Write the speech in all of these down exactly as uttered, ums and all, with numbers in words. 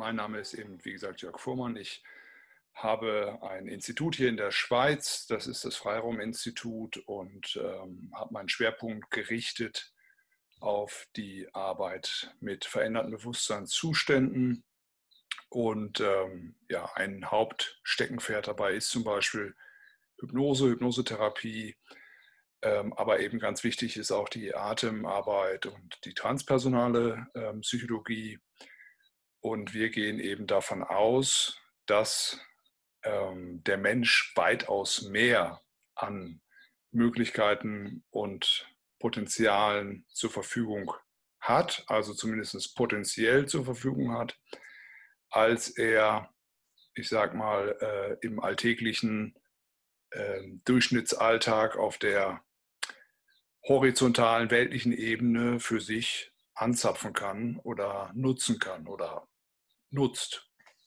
mein Name ist eben, wie gesagt, Jörg Fuhrmann. Ich habe ein Institut hier in der Schweiz, das ist das Freiraum-Institut, und ähm, habe meinen Schwerpunkt gerichtet auf die Arbeit mit veränderten Bewusstseinszuständen. Und ähm, ja, ein Hauptsteckenpferd dabei ist zum Beispiel Hypnose, Hypnosetherapie. Ähm, aber eben ganz wichtig ist auch die Atemarbeit und die transpersonale ähm, Psychologie. Und wir gehen eben davon aus, dass ähm, der Mensch weitaus mehr an Möglichkeiten und Potenzialen zur Verfügung hat, also zumindest potenziell zur Verfügung hat, als er, ich sag mal, äh, im alltäglichen äh, Durchschnittsalltag auf der horizontalen weltlichen Ebene für sich anzapfen kann oder nutzen kann oder nutzt.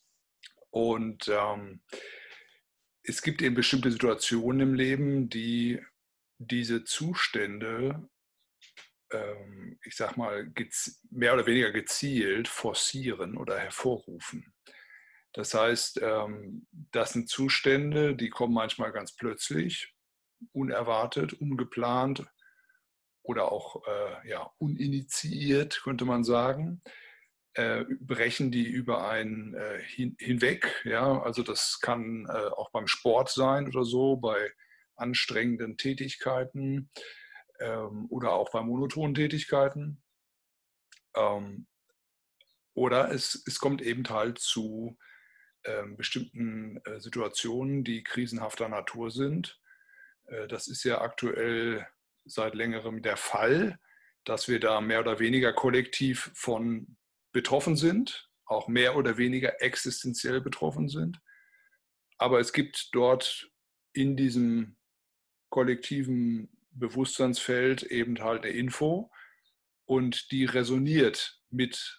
Und ähm, es gibt eben bestimmte Situationen im Leben, die diese Zustände, ähm, ich sag mal, mehr oder weniger gezielt forcieren oder hervorrufen. Das heißt, ähm, das sind Zustände, die kommen manchmal ganz plötzlich, unerwartet, ungeplant oder auch äh, ja, uninitiiert, könnte man sagen. Äh, brechen die über einen äh, hin, hinweg. Ja? Also das kann äh, auch beim Sport sein oder so, bei anstrengenden Tätigkeiten ähm, oder auch bei monotonen Tätigkeiten. Ähm, oder es, es kommt eben halt zu ähm, bestimmten äh, Situationen, die krisenhafter Natur sind. Äh, das ist ja aktuell seit längerem der Fall, dass wir da mehr oder weniger kollektiv von betroffen sind, auch mehr oder weniger existenziell betroffen sind. Aber es gibt dort in diesem kollektiven Bewusstseinsfeld eben halt eine Info, und die resoniert mit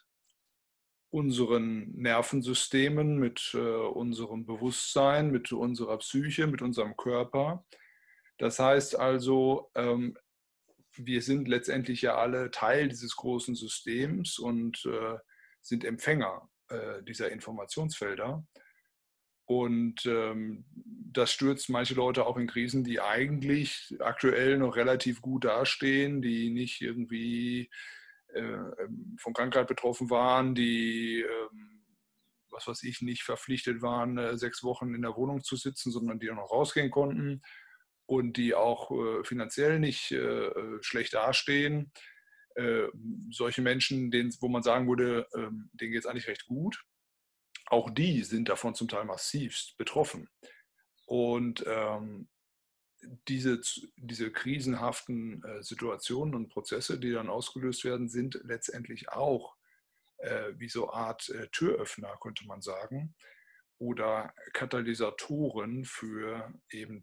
unseren Nervensystemen, mit äh, unserem Bewusstsein, mit unserer Psyche, mit unserem Körper. Das heißt also, ähm, wir sind letztendlich ja alle Teil dieses großen Systems und äh, sind Empfänger äh, dieser Informationsfelder. Und ähm, das stürzt manche Leute auch in Krisen, die eigentlich aktuell noch relativ gut dastehen, die nicht irgendwie äh, von Krankheit betroffen waren, die, äh, was weiß ich, nicht verpflichtet waren, äh, sechs Wochen in der Wohnung zu sitzen, sondern die auch noch rausgehen konnten und die auch äh, finanziell nicht äh, schlecht dastehen. Äh, solche Menschen, denen, wo man sagen würde, äh, denen geht es eigentlich recht gut, auch die sind davon zum Teil massivst betroffen. Und ähm, diese, diese krisenhaften äh, Situationen und Prozesse, die dann ausgelöst werden, sind letztendlich auch äh, wie so eine Art äh, Türöffner, könnte man sagen, oder Katalysatoren für eben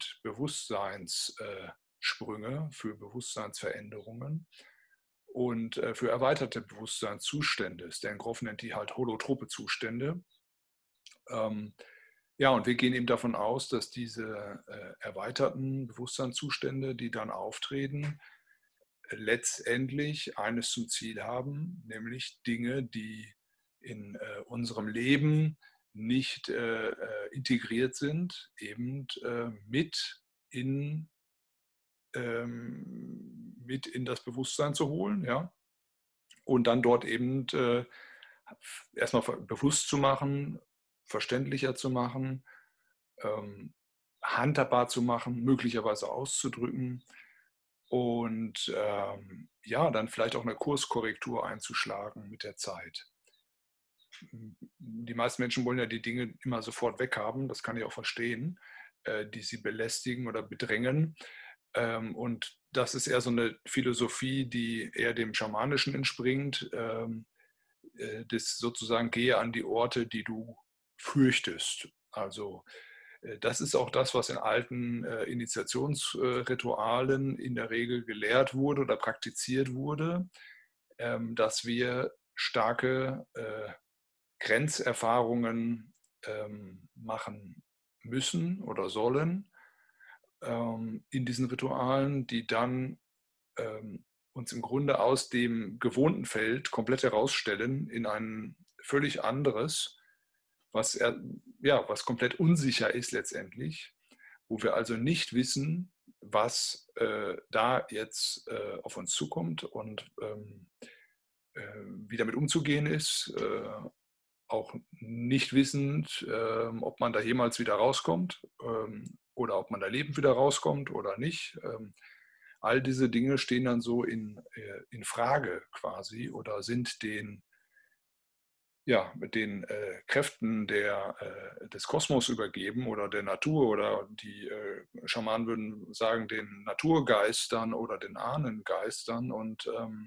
Bewusstseinssprünge, für Bewusstseinsveränderungen und äh, für erweiterte Bewusstseinszustände. Stan Grof nennt die halt holotrope Zustände. Ähm, ja, und wir gehen eben davon aus, dass diese äh, erweiterten Bewusstseinszustände, die dann auftreten, letztendlich eines zum Ziel haben, nämlich Dinge, die in äh, unserem Leben nicht äh, äh, integriert sind, eben äh, mit in, ähm, mit in das Bewusstsein zu holen, ja, und dann dort eben äh, erstmal bewusst zu machen, verständlicher zu machen, ähm, handhabbar zu machen, möglicherweise auszudrücken und ähm, ja, dann vielleicht auch eine Kurskorrektur einzuschlagen mit der Zeit. Die meisten Menschen wollen ja die Dinge immer sofort weghaben, das kann ich auch verstehen, äh, die sie belästigen oder bedrängen. Ähm, und das ist eher so eine Philosophie, die eher dem Schamanischen entspringt, ähm, äh, das sozusagen gehe an die Orte, die du fürchtest. Also äh, das ist auch das, was in alten äh, Initiationsritualen in der Regel gelehrt wurde oder praktiziert wurde, ähm, dass wir starke äh, Grenzerfahrungen ähm, machen müssen oder sollen ähm, in diesen Ritualen, die dann ähm, uns im Grunde aus dem gewohnten Feld komplett herausstellen in ein völlig anderes, was, er, ja, was komplett unsicher ist letztendlich, wo wir also nicht wissen, was äh, da jetzt äh, auf uns zukommt und ähm, äh, wie damit umzugehen ist, äh, auch nicht wissend, ähm, ob man da jemals wieder rauskommt ähm, oder ob man da lebend wieder rauskommt oder nicht. Ähm, all diese Dinge stehen dann so in, äh, in Frage quasi oder sind den, ja, mit den äh, Kräften der, äh, des Kosmos übergeben oder der Natur oder die äh, Schamanen würden sagen, den Naturgeistern oder den Ahnengeistern. Und ähm,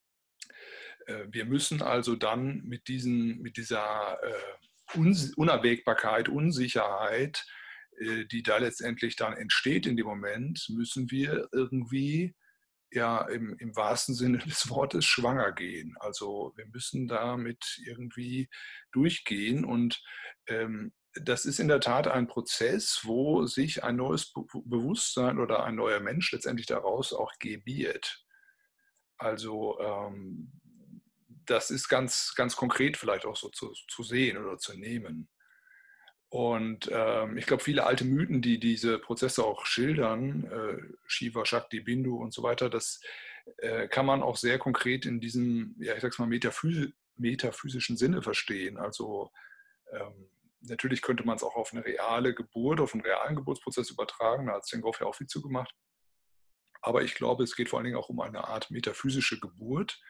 äh, wir müssen also dann mit, diesen, mit dieser äh, Un Unabwägbarkeit, Unsicherheit, äh, die da letztendlich dann entsteht in dem Moment, müssen wir irgendwie ja im, im wahrsten Sinne des Wortes schwanger gehen. Also wir müssen damit irgendwie durchgehen und ähm, das ist in der Tat ein Prozess, wo sich ein neues Be Bewusstsein oder ein neuer Mensch letztendlich daraus auch gebiert. Also ähm, das ist ganz, ganz konkret vielleicht auch so zu, zu sehen oder zu nehmen. Und ähm, ich glaube, viele alte Mythen, die diese Prozesse auch schildern, äh, Shiva, Shakti, Bindu und so weiter, das äh, kann man auch sehr konkret in diesem, ja, ich sag's mal, metaphysi metaphysischen Sinne verstehen. Also ähm, natürlich könnte man es auch auf eine reale Geburt, auf einen realen Geburtsprozess übertragen, da hat Van Gogh ja auch viel zu gemacht. Aber ich glaube, es geht vor allen Dingen auch um eine Art metaphysische Geburt.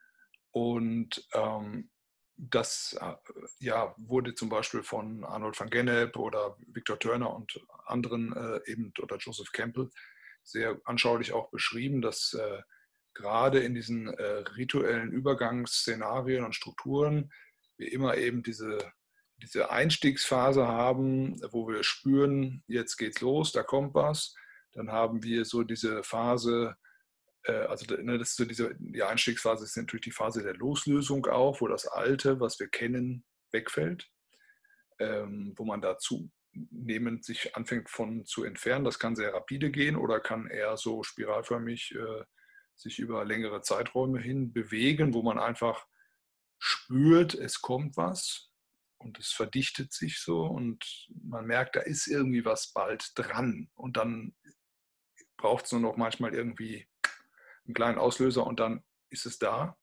Und ähm, das äh, ja, wurde zum Beispiel von Arnold van Gennep oder Victor Turner und anderen äh, eben oder Joseph Campbell sehr anschaulich auch beschrieben, dass äh, gerade in diesen äh, rituellen Übergangsszenarien und Strukturen wir immer eben diese, diese Einstiegsphase haben, wo wir spüren, jetzt geht's los, da kommt was. Dann haben wir so diese Phase, also ne, das ist so diese, die Einstiegsphase ist natürlich die Phase der Loslösung auch, wo das Alte, was wir kennen, wegfällt, ähm, wo man dazu nehmend sich anfängt von zu entfernen. Das kann sehr rapide gehen oder kann eher so spiralförmig äh, sich über längere Zeiträume hin bewegen, wo man einfach spürt, es kommt was und es verdichtet sich so und man merkt, da ist irgendwie was bald dran und dann braucht es nur noch manchmal irgendwie einen kleinen Auslöser und dann ist es da.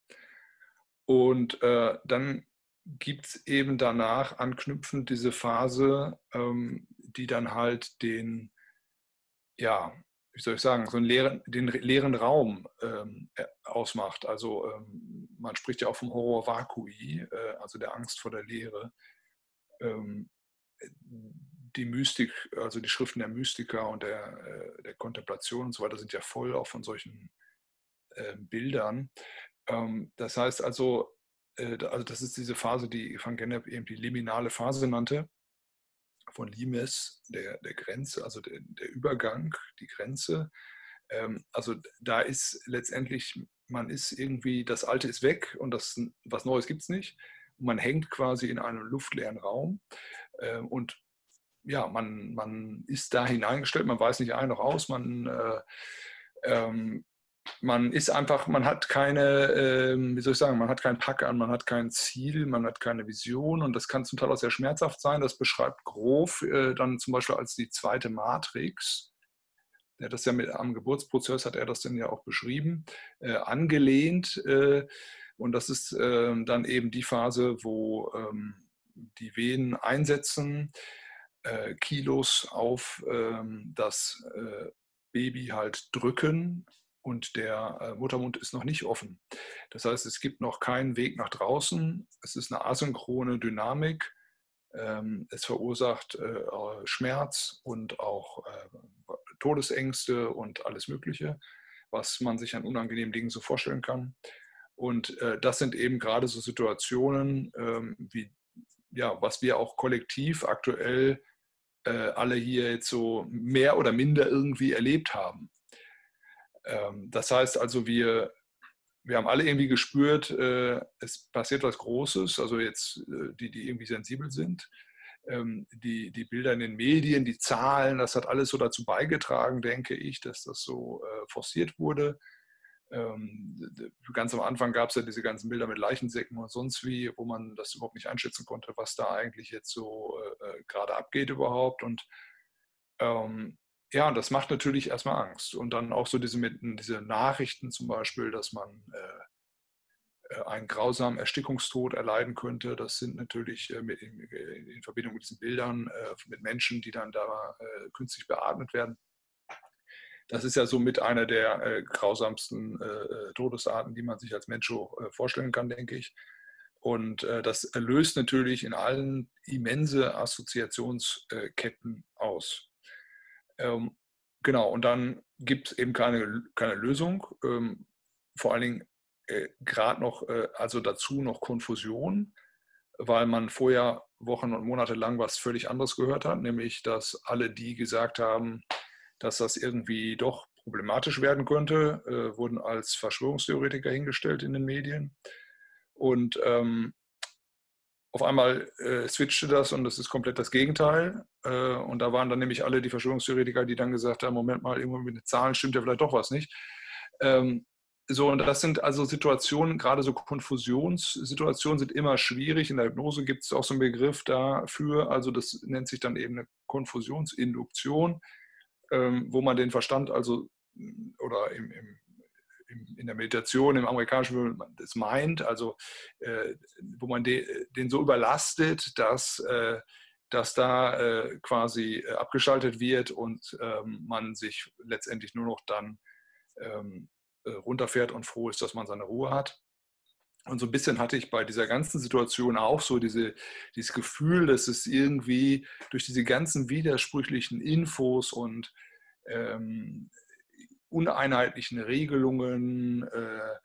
Und äh, dann gibt es eben danach anknüpfend diese Phase, ähm, die dann halt den, ja, wie soll ich sagen, so einen leeren, den leeren Raum ähm, ausmacht. Also ähm, man spricht ja auch vom Horror vacui, äh, also der Angst vor der Leere. Ähm, die Mystik, also die Schriften der Mystiker und der, äh, der Kontemplation und so weiter sind ja voll auch von solchen äh, Bildern. Ähm, das heißt also, äh, also das ist diese Phase, die Van Gennep eben die liminale Phase nannte, von Limes, der, der Grenze, also der, der Übergang, die Grenze. Ähm, also da ist letztendlich, man ist irgendwie, das Alte ist weg und das, was Neues gibt es nicht. Man hängt quasi in einem luftleeren Raum äh, und ja, man, man ist da hineingestellt, man weiß nicht ein noch aus, man äh, ähm, man ist einfach, man hat keine, ähm, wie soll ich sagen, man hat keinen Pack an, man hat kein Ziel, man hat keine Vision und das kann zum Teil auch sehr schmerzhaft sein. Das beschreibt Grof äh, dann zum Beispiel als die zweite Matrix. Der hat das ja mit am Geburtsprozess, hat er das dann ja auch beschrieben, äh, angelehnt. Äh, und das ist äh, dann eben die Phase, wo ähm, die Venen einsetzen, äh, Kilos auf ähm, das äh, Baby halt drücken und der äh, Muttermund ist noch nicht offen. Das heißt, es gibt noch keinen Weg nach draußen. Es ist eine asynchrone Dynamik. Ähm, es verursacht äh, Schmerz und auch äh, Todesängste und alles Mögliche, was man sich an unangenehmen Dingen so vorstellen kann. Und äh, das sind eben gerade so Situationen, ähm, wie ja, was wir auch kollektiv aktuell äh, alle hier jetzt so mehr oder minder irgendwie erlebt haben. Ähm, das heißt also, wir, wir haben alle irgendwie gespürt, äh, es passiert was Großes, also jetzt äh, die, die irgendwie sensibel sind. Ähm, die, die Bilder in den Medien, die Zahlen, das hat alles so dazu beigetragen, denke ich, dass das so äh, forciert wurde. Ähm, ganz am Anfang gab es ja diese ganzen Bilder mit Leichensäcken und sonst wie, wo man das überhaupt nicht einschätzen konnte, was da eigentlich jetzt so äh, gerade abgeht überhaupt. Und ähm, ja, das macht natürlich erstmal Angst. Und dann auch so diese, mit, diese Nachrichten zum Beispiel, dass man äh, einen grausamen Erstickungstod erleiden könnte. Das sind natürlich äh, mit, in, in, Verbindung mit diesen Bildern äh, mit Menschen, die dann da äh, künstlich beatmet werden. Das ist ja somit eine der äh, grausamsten äh, Todesarten, die man sich als Mensch so, äh, vorstellen kann, denke ich. Und äh, das löst natürlich in allen immense Assoziationsketten aus. Ähm, genau, und dann gibt es eben keine, keine Lösung. Ähm, vor allen Dingen äh, gerade noch, äh, also dazu noch Konfusion, weil man vorher Wochen und Monate lang was völlig anderes gehört hat, nämlich dass alle, die gesagt haben, dass das irgendwie doch problematisch werden könnte, äh, wurden als Verschwörungstheoretiker hingestellt in den Medien. Und ähm, auf einmal äh, switchte das und das ist komplett das Gegenteil. Äh, und da waren dann nämlich alle die Verschwörungstheoretiker, die dann gesagt haben, Moment mal, irgendwo mit den Zahlen stimmt ja vielleicht doch was nicht. Ähm, so, und das sind also Situationen, gerade so Konfusionssituationen sind immer schwierig. In der Hypnose gibt es auch so einen Begriff dafür, also das nennt sich dann eben eine Konfusionsinduktion, ähm, wo man den Verstand also oder im, im in der Meditation, im amerikanischen, würde man das meint, also äh, wo man de, den so überlastet, dass, äh, dass da äh, quasi abgeschaltet wird und ähm, man sich letztendlich nur noch dann ähm, runterfährt und froh ist, dass man seine Ruhe hat. Und so ein bisschen hatte ich bei dieser ganzen Situation auch so diese, dieses Gefühl, dass es irgendwie durch diese ganzen widersprüchlichen Infos und ähm, uneinheitlichen Regelungen, äh,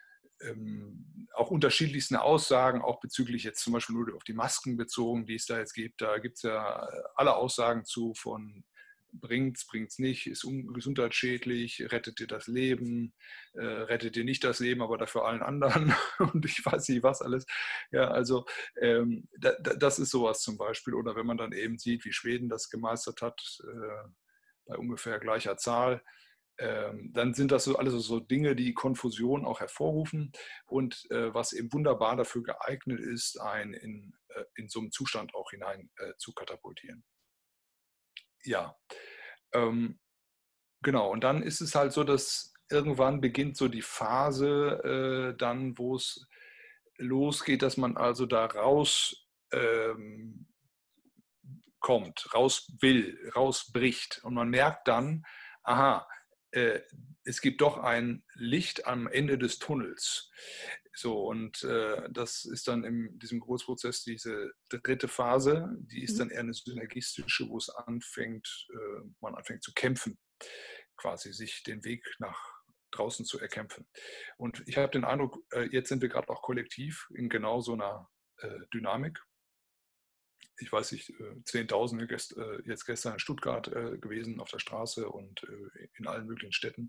ähm, auch unterschiedlichsten Aussagen, auch bezüglich jetzt zum Beispiel nur auf die Masken bezogen, die es da jetzt gibt. Da gibt es ja alle Aussagen zu von bringt's, bringt's nicht, ist gesundheitsschädlich, rettet dir das Leben, äh, rettet dir nicht das Leben, aber dafür allen anderen und ich weiß nicht was alles. Ja, also ähm, da, das ist sowas zum Beispiel. Oder wenn man dann eben sieht, wie Schweden das gemeistert hat, äh, bei ungefähr gleicher Zahl, ähm, dann sind das so alles so Dinge, die Konfusion auch hervorrufen und äh, was eben wunderbar dafür geeignet ist, einen in, äh, in so einen Zustand auch hinein äh, zu katapultieren. Ja, ähm, genau. Und dann ist es halt so, dass irgendwann beginnt so die Phase äh, dann, wo es losgeht, dass man also da raus ähm, kommt, raus will, rausbricht. Und man merkt dann, aha, äh, es gibt doch ein Licht am Ende des Tunnels. So, und äh, das ist dann in diesem Großprozess diese dritte Phase, die ist dann eher eine synergistische, wo es anfängt, äh, man anfängt zu kämpfen, quasi sich den Weg nach draußen zu erkämpfen. Und ich habe den Eindruck, äh, jetzt sind wir gerade auch kollektiv in genau so einer äh, Dynamik. Ich weiß nicht, Zehntausende jetzt gestern in Stuttgart gewesen auf der Straße und in allen möglichen Städten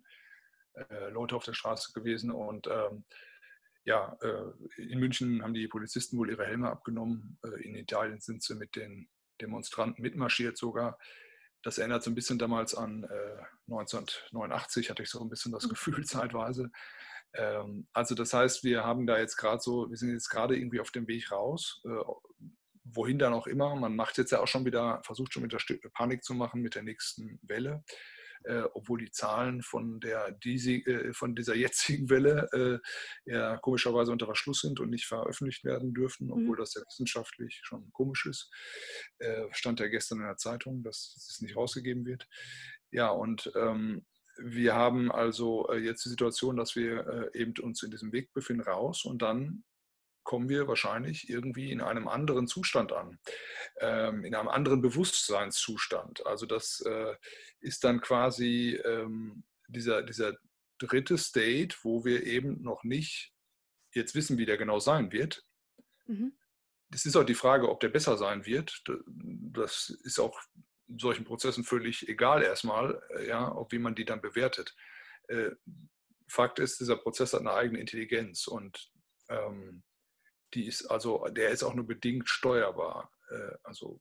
Leute auf der Straße gewesen. Und ähm, ja, in München haben die Polizisten wohl ihre Helme abgenommen. In Italien sind sie mit den Demonstranten mitmarschiert sogar. Das erinnert so ein bisschen damals an äh, neunzehnhundertneunundachtzig, hatte ich so ein bisschen das Gefühl zeitweise. Ähm, also das heißt, wir haben da jetzt gerade so, wir sind jetzt gerade irgendwie auf dem Weg raus, äh, wohin dann auch immer. Man macht jetzt ja auch schon wieder, versucht schon wieder Panik zu machen mit der nächsten Welle, äh, obwohl die Zahlen von, der, die, äh, von dieser jetzigen Welle äh, ja komischerweise unter Verschluss sind und nicht veröffentlicht werden dürfen, obwohl das ja wissenschaftlich schon komisch ist. Äh, stand ja gestern in der Zeitung, dass es nicht rausgegeben wird. Ja, und ähm, wir haben also äh, jetzt die Situation, dass wir äh, eben uns in diesem Weg befinden raus und dann kommen wir wahrscheinlich irgendwie in einem anderen Zustand an, ähm, in einem anderen Bewusstseinszustand. Also das äh, ist dann quasi ähm, dieser, dieser dritte State, wo wir eben noch nicht jetzt wissen, wie der genau sein wird. Mhm. Es ist auch die Frage, ob der besser sein wird. Das ist auch in solchen Prozessen völlig egal erstmal, ja, ob wie man die dann bewertet. Äh, Fakt ist, dieser Prozess hat eine eigene Intelligenz und ähm, die ist also, der ist auch nur bedingt steuerbar. Äh, also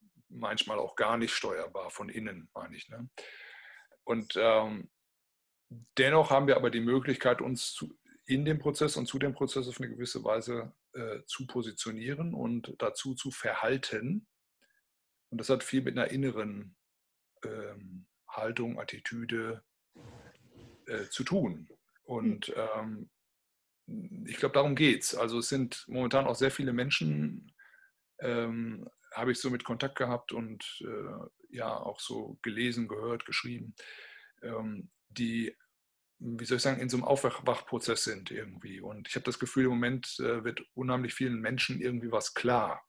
manchmal auch gar nicht steuerbar von innen, meine ich. Ne? Und ähm, dennoch haben wir aber die Möglichkeit, uns zu, in dem Prozess und zu dem Prozess auf eine gewisse Weise äh, zu positionieren und dazu zu verhalten. Und das hat viel mit einer inneren ähm, Haltung, Attitüde äh, zu tun. Hm. Und ähm, ich glaube, darum geht es. Also es sind momentan auch sehr viele Menschen, ähm, habe ich so mit Kontakt gehabt und äh, ja auch so gelesen, gehört, geschrieben, ähm, die, wie soll ich sagen, in so einem Aufwachprozess sind irgendwie. Und ich habe das Gefühl, im Moment äh, wird unheimlich vielen Menschen irgendwie was klar.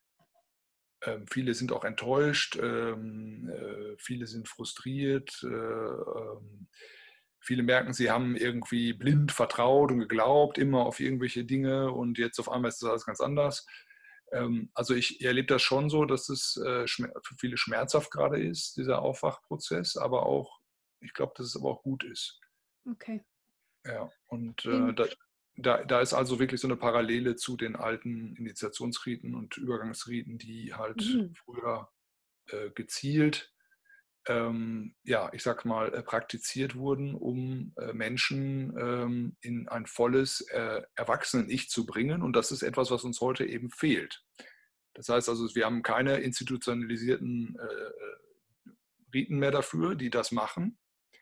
Ähm, viele sind auch enttäuscht, ähm, äh, viele sind frustriert, äh, ähm, viele merken, sie haben irgendwie blind vertraut und geglaubt, immer auf irgendwelche Dinge und jetzt auf einmal ist das alles ganz anders. Ähm, also ich erlebe das schon so, dass es äh, für viele schmerzhaft gerade ist, dieser Aufwachprozess, aber auch, ich glaube, dass es aber auch gut ist. Okay. Ja, und äh, Vielen- da, da, da ist also wirklich so eine Parallele zu den alten Initiationsriten und Übergangsriten, die halt Mhm. früher äh, gezielt, ähm, ja, ich sag mal, äh, praktiziert wurden, um äh, Menschen ähm, in ein volles äh, Erwachsenen-Ich zu bringen. Und das ist etwas, was uns heute eben fehlt. Das heißt also, wir haben keine institutionalisierten äh, Riten mehr dafür, die das machen.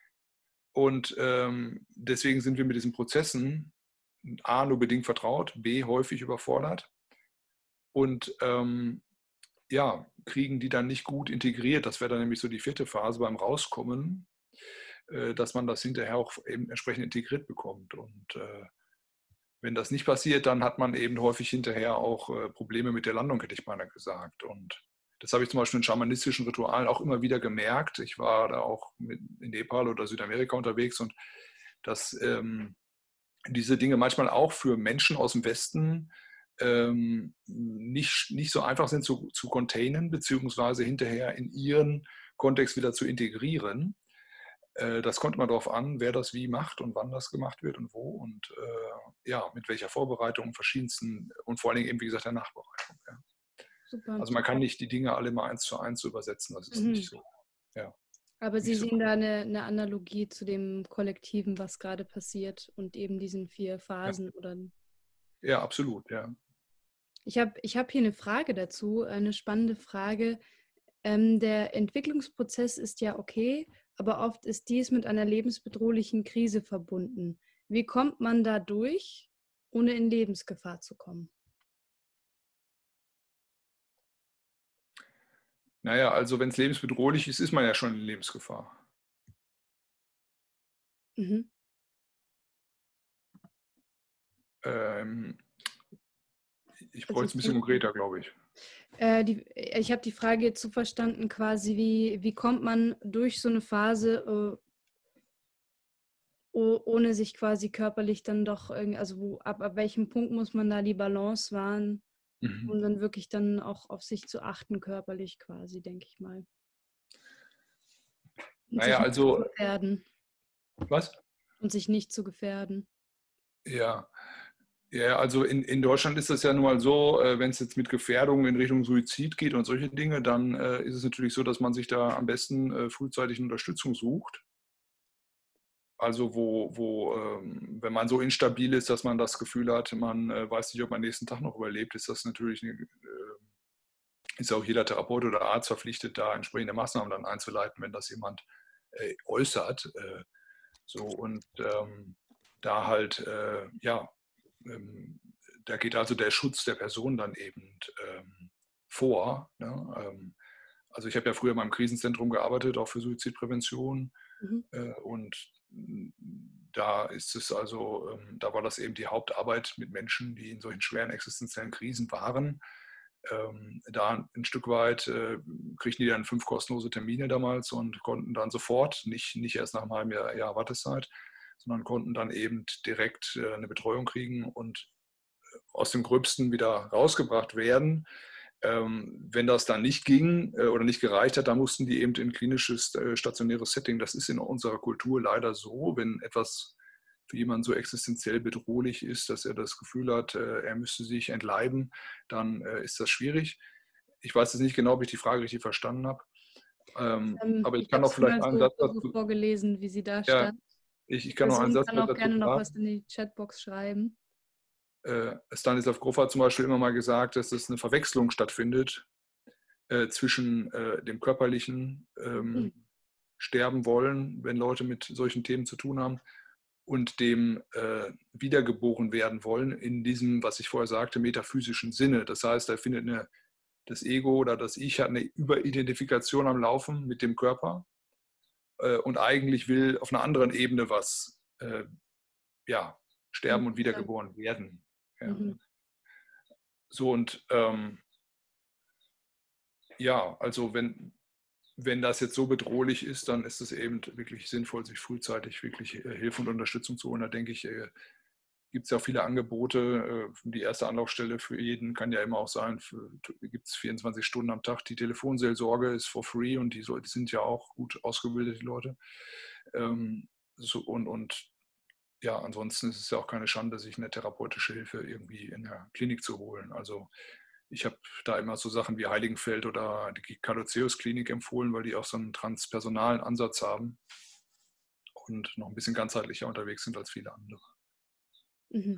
Und ähm, deswegen sind wir mit diesen Prozessen A, nur bedingt vertraut, B, häufig überfordert und ähm, ja, kriegen die dann nicht gut integriert. Das wäre dann nämlich so die vierte Phase beim Rauskommen, äh, dass man das hinterher auch eben entsprechend integriert bekommt. Und äh, wenn das nicht passiert, dann hat man eben häufig hinterher auch äh, Probleme mit der Landung, hätte ich mal gesagt. Und das habe ich zum Beispiel in schamanistischen Ritualen auch immer wieder gemerkt. Ich war da auch mit, in Nepal oder Südamerika unterwegs und dass ähm, diese Dinge manchmal auch für Menschen aus dem Westen ähm, nicht, nicht so einfach sind zu, zu containen, beziehungsweise hinterher in ihren Kontext wieder zu integrieren. Äh, das kommt immer darauf an, wer das wie macht und wann das gemacht wird und wo und äh, ja, mit welcher Vorbereitung, verschiedensten und vor allen Dingen eben, wie gesagt, der Nachbereitung. Ja. Super. Also man kann nicht die Dinge alle mal eins zu eins so übersetzen, das ist nicht Mhm. so, ja, Aber Sie nicht so. sehen da eine, eine Analogie zu dem Kollektiven, was gerade passiert und eben diesen vier Ja, Phasen oder. ja, absolut, ja. Ich habe ich hab hier eine Frage dazu, eine spannende Frage. Ähm, der Entwicklungsprozess ist ja okay, aber oft ist dies mit einer lebensbedrohlichen Krise verbunden. Wie kommt man da durch, ohne in Lebensgefahr zu kommen? Naja, also wenn es lebensbedrohlich ist, ist man ja schon in Lebensgefahr. Mhm. Ähm, ich Also bräuchte es ich ein bisschen denke, konkreter, glaube ich. äh, die, ich habe die Frage jetzt so verstanden, quasi, wie, wie kommt man durch so eine Phase, äh, oh, ohne sich quasi körperlich dann doch irgendwie, also wo, ab, ab welchem Punkt muss man da die Balance wahren, Mhm. um dann wirklich dann auch auf sich zu achten, körperlich quasi, denke ich mal. Und sich Naja, nicht zu also, gefährden. was? Und sich nicht zu gefährden. Ja, ja, also in, in Deutschland ist das ja nun mal so, äh, wenn es jetzt mit Gefährdung in Richtung Suizid geht und solche Dinge, dann äh, ist es natürlich so, dass man sich da am besten äh, frühzeitig Unterstützung sucht. Also wo, wo ähm, wenn man so instabil ist, dass man das Gefühl hat, man äh, weiß nicht, ob man nächsten Tag noch überlebt, ist das natürlich eine, äh, ist auch jeder Therapeut oder Arzt verpflichtet, da entsprechende Maßnahmen dann einzuleiten, wenn das jemand äh, äußert. Äh, so und ähm, da halt, äh, ja, ähm, da geht also der Schutz der Person dann eben ähm, vor. Ne? Ähm, also ich habe ja früher in meinem Krisenzentrum gearbeitet, auch für Suizidprävention. Mhm. Äh, und da ist es also, ähm, da war das eben die Hauptarbeit mit Menschen, die in solchen schweren existenziellen Krisen waren. Ähm, da ein Stück weit äh, kriegten die dann fünf kostenlose Termine damals und konnten dann sofort, nicht, nicht erst nach einem halben Jahr, Jahr Wartezeit, sondern konnten dann eben direkt äh, eine Betreuung kriegen und aus dem Gröbsten wieder rausgebracht werden. Ähm, wenn das dann nicht ging äh, oder nicht gereicht hat, dann mussten die eben in ein klinisches, äh, stationäres Setting. Das ist in unserer Kultur leider so, wenn etwas für jemanden so existenziell bedrohlich ist, dass er das Gefühl hat, äh, er müsste sich entleiben, dann äh, ist das schwierig. Ich weiß jetzt nicht genau, ob ich die Frage richtig verstanden habe. Ähm, Ähm, aber ich ich kann habe auch es vielleicht mal einen so, Satz so dazu. vorgelesen, wie sie da Ja, stand. Ich, ich kann noch einen Person Satz kann auch dazu gerne noch was sagen. in die Chatbox schreiben. Äh, Stanislav Grof hat zum Beispiel immer mal gesagt, dass es eine Verwechslung stattfindet äh, zwischen äh, dem körperlichen ähm, Mhm. Sterben wollen, wenn Leute mit solchen Themen zu tun haben, und dem äh, wiedergeboren werden wollen in diesem, was ich vorher sagte, metaphysischen Sinne. Das heißt, da findet eine, das Ego oder das Ich hat eine Überidentifikation am Laufen mit dem Körper äh, und eigentlich will auf einer anderen Ebene was äh, ja, sterben und Okay. wiedergeboren werden. Ja. Mhm. So und ähm, ja, also wenn, wenn das jetzt so bedrohlich ist, dann ist es eben wirklich sinnvoll, sich frühzeitig wirklich äh, Hilfe und Unterstützung zu holen. Da denke ich, äh, gibt es ja viele Angebote. Äh, die erste Anlaufstelle für jeden kann ja immer auch sein, gibt es vierundzwanzig Stunden am Tag. Die Telefonseelsorge ist for free und die, die sind ja auch gut ausgebildet, die Leute. Ähm, so, und, und ja, ansonsten ist es ja auch keine Schande, sich eine therapeutische Hilfe irgendwie in der Klinik zu holen. Also ich habe da immer so Sachen wie Heiligenfeld oder die Caduceus-Klinik empfohlen, weil die auch so einen transpersonalen Ansatz haben und noch ein bisschen ganzheitlicher unterwegs sind als viele andere. Mhm.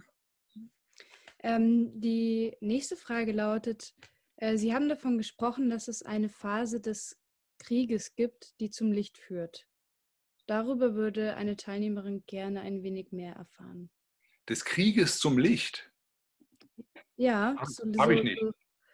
Ähm, die nächste Frage lautet, äh, Sie haben davon gesprochen, dass es eine Phase des Krieges gibt, die zum Licht führt. Darüber würde eine Teilnehmerin gerne ein wenig mehr erfahren. Des Krieges zum Licht? Ja, Habe so, hab ich so, nicht. so,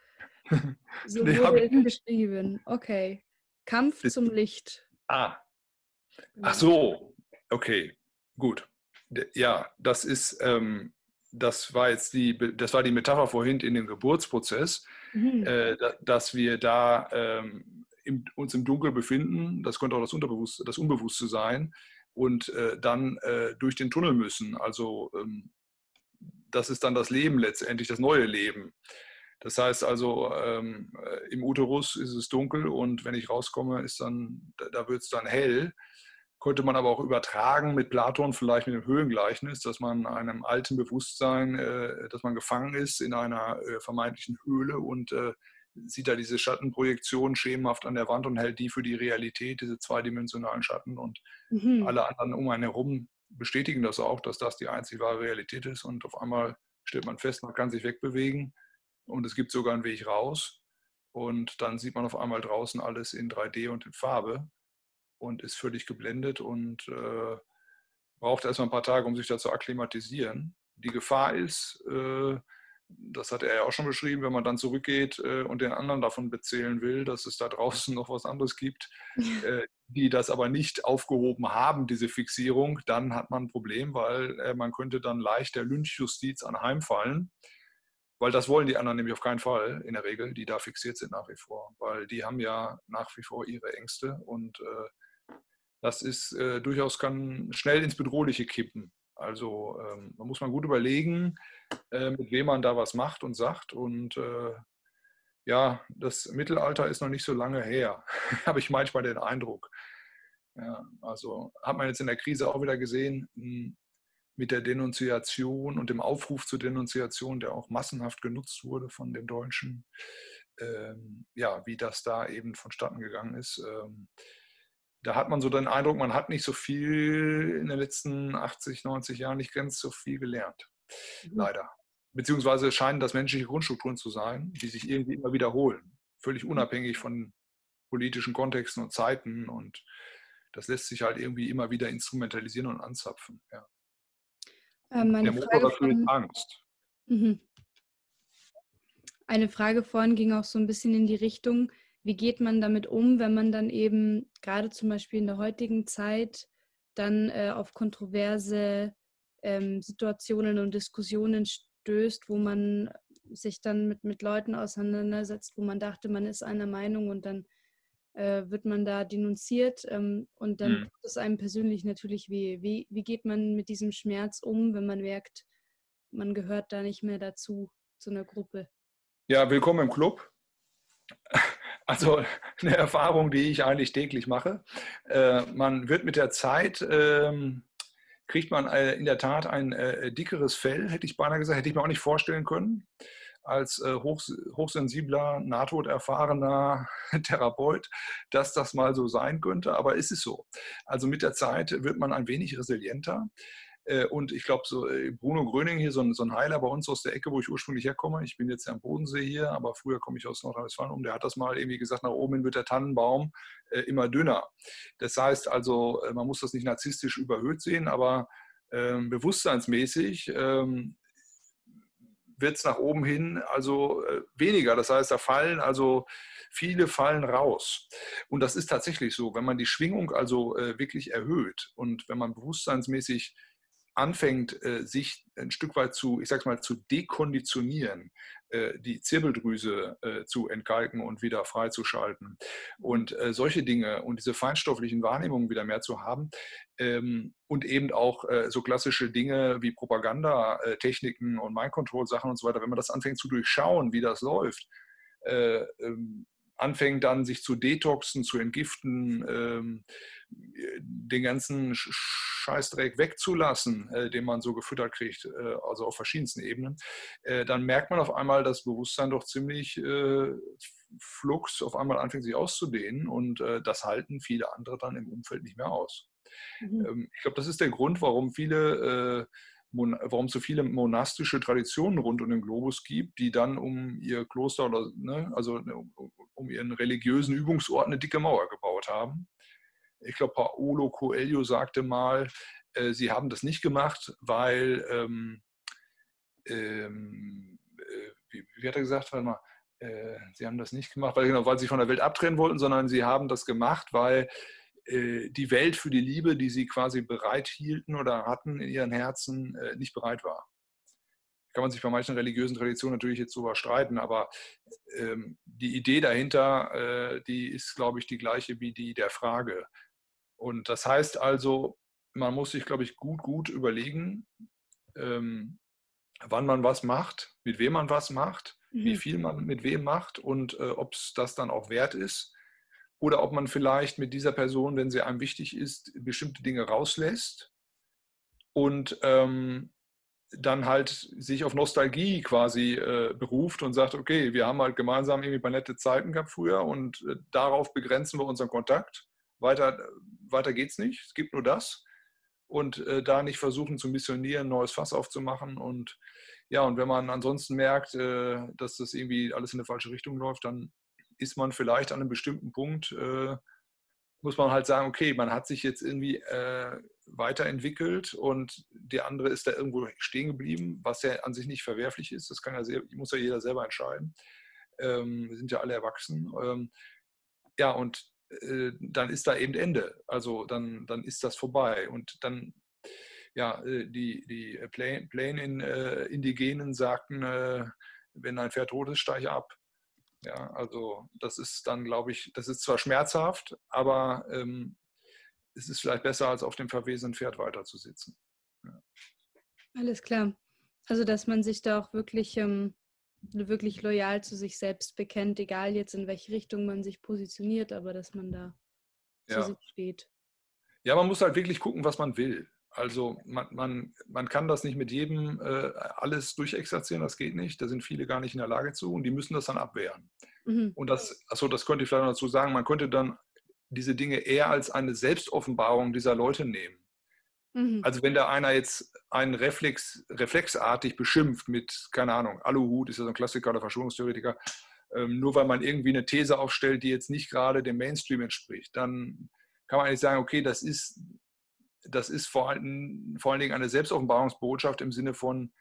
so Nee, wurde habe ich es nicht. beschrieben. Okay. Kampf Das, zum Licht. ah, ach Genau. so, okay, gut. Ja, das ist, ähm, das war jetzt die, das war die Metapher vorhin in dem Geburtsprozess, Mhm. äh, dass wir da ähm, im, uns im Dunkel befinden. Das könnte auch das Unterbewusste, das Unbewusste sein und äh, dann äh, durch den Tunnel müssen. Also ähm, das ist dann das Leben letztendlich, das neue Leben. Das heißt also, ähm, im Uterus ist es dunkel und wenn ich rauskomme, ist dann, da wird es dann hell. Könnte man aber auch übertragen mit Platon, vielleicht mit dem Höhlengleichnis, dass man einem alten Bewusstsein, äh, dass man gefangen ist in einer äh, vermeintlichen Höhle und äh, sieht da diese Schattenprojektion schemenhaft an der Wand und hält die für die Realität, diese zweidimensionalen Schatten, und Mhm. alle anderen um einen herum bestätigen das auch, dass das die einzig wahre Realität ist, und auf einmal stellt man fest, man kann sich wegbewegen und es gibt sogar einen Weg raus, und dann sieht man auf einmal draußen alles in drei D und in Farbe und ist völlig geblendet und äh, braucht erstmal ein paar Tage, um sich da zu akklimatisieren. Die Gefahr ist, äh, das hat er ja auch schon beschrieben, wenn man dann zurückgeht äh, und den anderen davon erzählen will, dass es da draußen noch was anderes gibt, äh, die das aber nicht aufgehoben haben, diese Fixierung, dann hat man ein Problem, weil äh, man könnte dann leicht der Lynchjustiz anheimfallen, weil das wollen die anderen nämlich auf keinen Fall in der Regel, die da fixiert sind nach wie vor, weil die haben ja nach wie vor ihre Ängste und äh, das ist äh, durchaus, kann schnell ins Bedrohliche kippen. Also ähm, man muss mal gut überlegen, äh, mit wem man da was macht und sagt. Und äh, ja, das Mittelalter ist noch nicht so lange her, habe ich manchmal den Eindruck. Ja, also hat man jetzt in der Krise auch wieder gesehen, mh, mit der Denunziation und dem Aufruf zur Denunziation, der auch massenhaft genutzt wurde von den Deutschen, ähm, ja, wie das da eben vonstatten gegangen ist. Ähm, da hat man so den Eindruck, man hat nicht so viel in den letzten achtzig, neunzig Jahren, nicht ganz so viel gelernt. Mhm. Leider. Beziehungsweise scheinen das menschliche Grundstrukturen zu sein, die sich irgendwie immer wiederholen. Völlig unabhängig von politischen Kontexten und Zeiten. Und das lässt sich halt irgendwie immer wieder instrumentalisieren und anzapfen. Ja. Ähm, Der eine Motor Frage dafür ist von, Angst. mhm. Eine Frage vorhin ging auch so ein bisschen in die Richtung, wie geht man damit um, wenn man dann eben gerade zum Beispiel in der heutigen Zeit dann äh, auf kontroverse ähm, Situationen und Diskussionen stößt, wo man sich dann mit, mit Leuten auseinandersetzt, wo man dachte, man ist einer Meinung, und dann äh, wird man da denunziert, ähm, und dann Mhm. tut es einem persönlich natürlich weh. Wie, wie geht man mit diesem Schmerz um, wenn man merkt, man gehört da nicht mehr dazu, zu einer Gruppe? Ja, willkommen im Club. Also eine Erfahrung, die ich eigentlich täglich mache. Äh, man wird mit der Zeit, ähm, kriegt man äh, in der Tat ein äh, dickeres Fell, hätte ich beinahe gesagt, hätte ich mir auch nicht vorstellen können. als äh, hoch, hochsensibler, nahtoderfahrener Therapeut, dass das mal so sein könnte, aber es ist so. Also mit der Zeit wird man ein wenig resilienter. Äh, und ich glaube, so äh, Bruno Gröning hier, so ein, so ein Heiler bei uns aus der Ecke, wo ich ursprünglich herkomme, ich bin jetzt ja am Bodensee hier, aber früher komme ich aus Nordrhein-Westfalen um, der hat das mal irgendwie gesagt, nach oben hin wird der Tannenbaum äh, immer dünner. Das heißt also, äh, man muss das nicht narzisstisch überhöht sehen, aber ähm, bewusstseinsmäßig ähm, wird es nach oben hin also äh, weniger. Das heißt, da fallen also viele fallen raus. Und das ist tatsächlich so, wenn man die Schwingung also äh, wirklich erhöht und wenn man bewusstseinsmäßig anfängt, äh, sich ein Stück weit zu, ich sag's mal, zu dekonditionieren, äh, die Zirbeldrüse äh, zu entkalken und wieder freizuschalten und äh, solche Dinge und diese feinstofflichen Wahrnehmungen wieder mehr zu haben ähm, und eben auch äh, so klassische Dinge wie Propagandatechniken und Mind-Control-Sachen und so weiter, wenn man das anfängt zu durchschauen, wie das läuft, äh, ähm, anfängt dann sich zu detoxen, zu entgiften, ähm, den ganzen Scheißdreck wegzulassen, äh, den man so gefüttert kriegt, äh, also auf verschiedensten Ebenen, äh, dann merkt man auf einmal, dass Bewusstsein doch ziemlich äh, flugs auf einmal anfängt sich auszudehnen und äh, das halten viele andere dann im Umfeld nicht mehr aus. Mhm. Ähm, ich glaube, das ist der Grund, warum viele äh, warum es so viele monastische Traditionen rund um den Globus gibt, die dann um ihr Kloster oder ne, also um, um ihren religiösen Übungsort eine dicke Mauer gebaut haben. Ich glaube, Paulo Coelho sagte mal, äh, sie haben das nicht gemacht, weil, ähm, ähm, äh, wie, wie hat er gesagt, warte mal, äh, sie haben das nicht gemacht, weil, genau, weil sie von der Welt abtrennen wollten, sondern sie haben das gemacht, weil äh, die Welt für die Liebe, die sie quasi bereit hielten oder hatten in ihren Herzen, äh, nicht bereit war. Kann man sich bei manchen religiösen Traditionen natürlich jetzt so überstreiten, aber ähm, die Idee dahinter, äh, die ist, glaube ich, die gleiche wie die der Frage. Und das heißt also, man muss sich, glaube ich, gut, gut überlegen, ähm, wann man was macht, mit wem man was macht, wie Mhm. viel man mit wem macht und äh, ob es das dann auch wert ist. Oder ob man vielleicht mit dieser Person, wenn sie einem wichtig ist, bestimmte Dinge rauslässt und ähm, dann halt sich auf Nostalgie quasi äh, beruft und sagt, okay, wir haben halt gemeinsam irgendwie ein paar nette Zeiten gehabt früher und äh, darauf begrenzen wir unseren Kontakt. Weiter, weiter geht's nicht. Es gibt nur das. Und äh, da nicht versuchen zu missionieren, ein neues Fass aufzumachen. Und ja, und wenn man ansonsten merkt, äh, dass das irgendwie alles in eine falsche Richtung läuft, dann ist man vielleicht an einem bestimmten Punkt, äh, muss man halt sagen, okay, man hat sich jetzt irgendwie äh, weiterentwickelt und der andere ist da irgendwo stehen geblieben, was ja an sich nicht verwerflich ist. Das kann ja sehr, muss ja jeder selber entscheiden. Ähm, wir sind ja alle erwachsen. Ähm, ja, und äh, dann ist da eben Ende. Also dann, dann ist das vorbei. Und dann, ja, äh, die, die Plain-Indigenen äh, sagten, äh, wenn ein Pferd tot ist, steige ab. Ja, also das ist dann, glaube ich, das ist zwar schmerzhaft, aber ähm, es ist vielleicht besser, als auf dem verwesenden Pferd weiterzusitzen. Ja. Alles klar. Also, dass man sich da auch wirklich, ähm, wirklich loyal zu sich selbst bekennt, egal jetzt in welche Richtung man sich positioniert, aber dass man da zu Ja. sich steht. Ja, man muss halt wirklich gucken, was man will. Also man, man, man kann das nicht mit jedem äh, alles durchexerzieren, das geht nicht. Da sind viele gar nicht in der Lage zu und die müssen das dann abwehren. Mhm. Und das, achso, das könnte ich vielleicht noch dazu sagen, man könnte dann diese Dinge eher als eine Selbstoffenbarung dieser Leute nehmen. Mhm. Also wenn da einer jetzt einen Reflex, reflexartig beschimpft mit, keine Ahnung, Aluhut, ist ja so ein Klassiker der Verschwörungstheoretiker, ähm, nur weil man irgendwie eine These aufstellt, die jetzt nicht gerade dem Mainstream entspricht, dann kann man eigentlich sagen, okay, das ist, das ist vor allen, vor allen Dingen eine Selbstoffenbarungsbotschaft im Sinne von,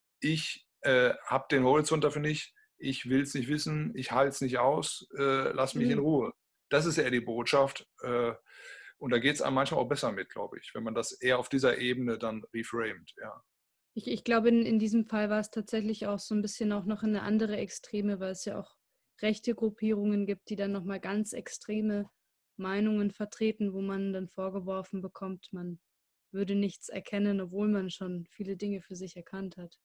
ich äh, habe den Horizont dafür nicht, ich will es nicht wissen, ich halte es nicht aus, äh, lass mich in Mhm. Ruhe. Das ist eher die Botschaft. Äh, und da geht es einem manchmal auch besser mit, glaube ich, wenn man das eher auf dieser Ebene dann reframed. Ja. Ich, ich glaube, in, in diesem Fall war es tatsächlich auch so ein bisschen auch noch in eine andere Extreme, weil es ja auch rechte Gruppierungen gibt, die dann nochmal ganz extreme Meinungen vertreten, wo man dann vorgeworfen bekommt, man würde nichts erkennen, obwohl man schon viele Dinge für sich erkannt hat.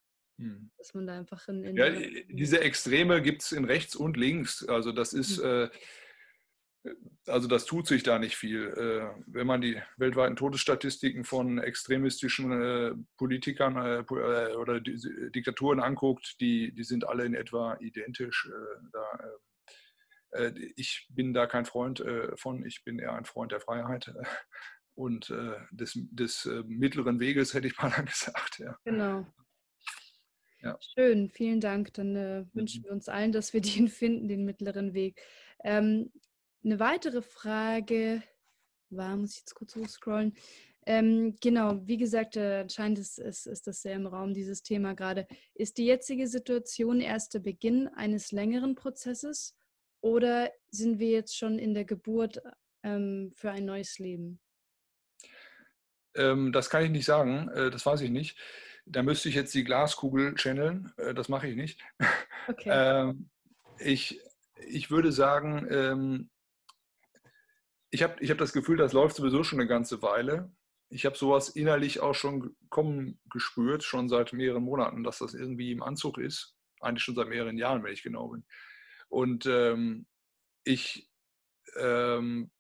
Hm. Dass man da einfach in, in Ja, die... diese Extreme gibt es in rechts und links. Also das ist, Mhm. äh, Also das tut sich da nicht viel. Wenn man die weltweiten Todesstatistiken von extremistischen Politikern oder Diktaturen anguckt, die, die sind alle in etwa identisch. Ich bin da kein Freund von, ich bin eher ein Freund der Freiheit und des, des mittleren Weges, hätte ich mal gesagt. Ja. Genau. Ja. Schön, vielen Dank. Dann äh, wünschen Mhm. wir uns allen, dass wir den finden, den mittleren Weg. Ähm, eine weitere Frage war, muss ich jetzt kurz hochscrollen. Ähm, genau, wie gesagt, äh, anscheinend ist, ist, ist das sehr im Raum, dieses Thema gerade. Ist die jetzige Situation erst der Beginn eines längeren Prozesses oder sind wir jetzt schon in der Geburt ähm, für ein neues Leben? Ähm, das kann ich nicht sagen, äh, das weiß ich nicht. Da müsste ich jetzt die Glaskugel channeln, äh, das mache ich nicht. Okay. ähm, ich, ich würde sagen, ähm, ich habe ich hab das Gefühl, das läuft sowieso schon eine ganze Weile. Ich habe sowas innerlich auch schon kommen gespürt, schon seit mehreren Monaten, dass das irgendwie im Anzug ist. Eigentlich schon seit mehreren Jahren, wenn ich genau bin. Und ähm, ich, ähm,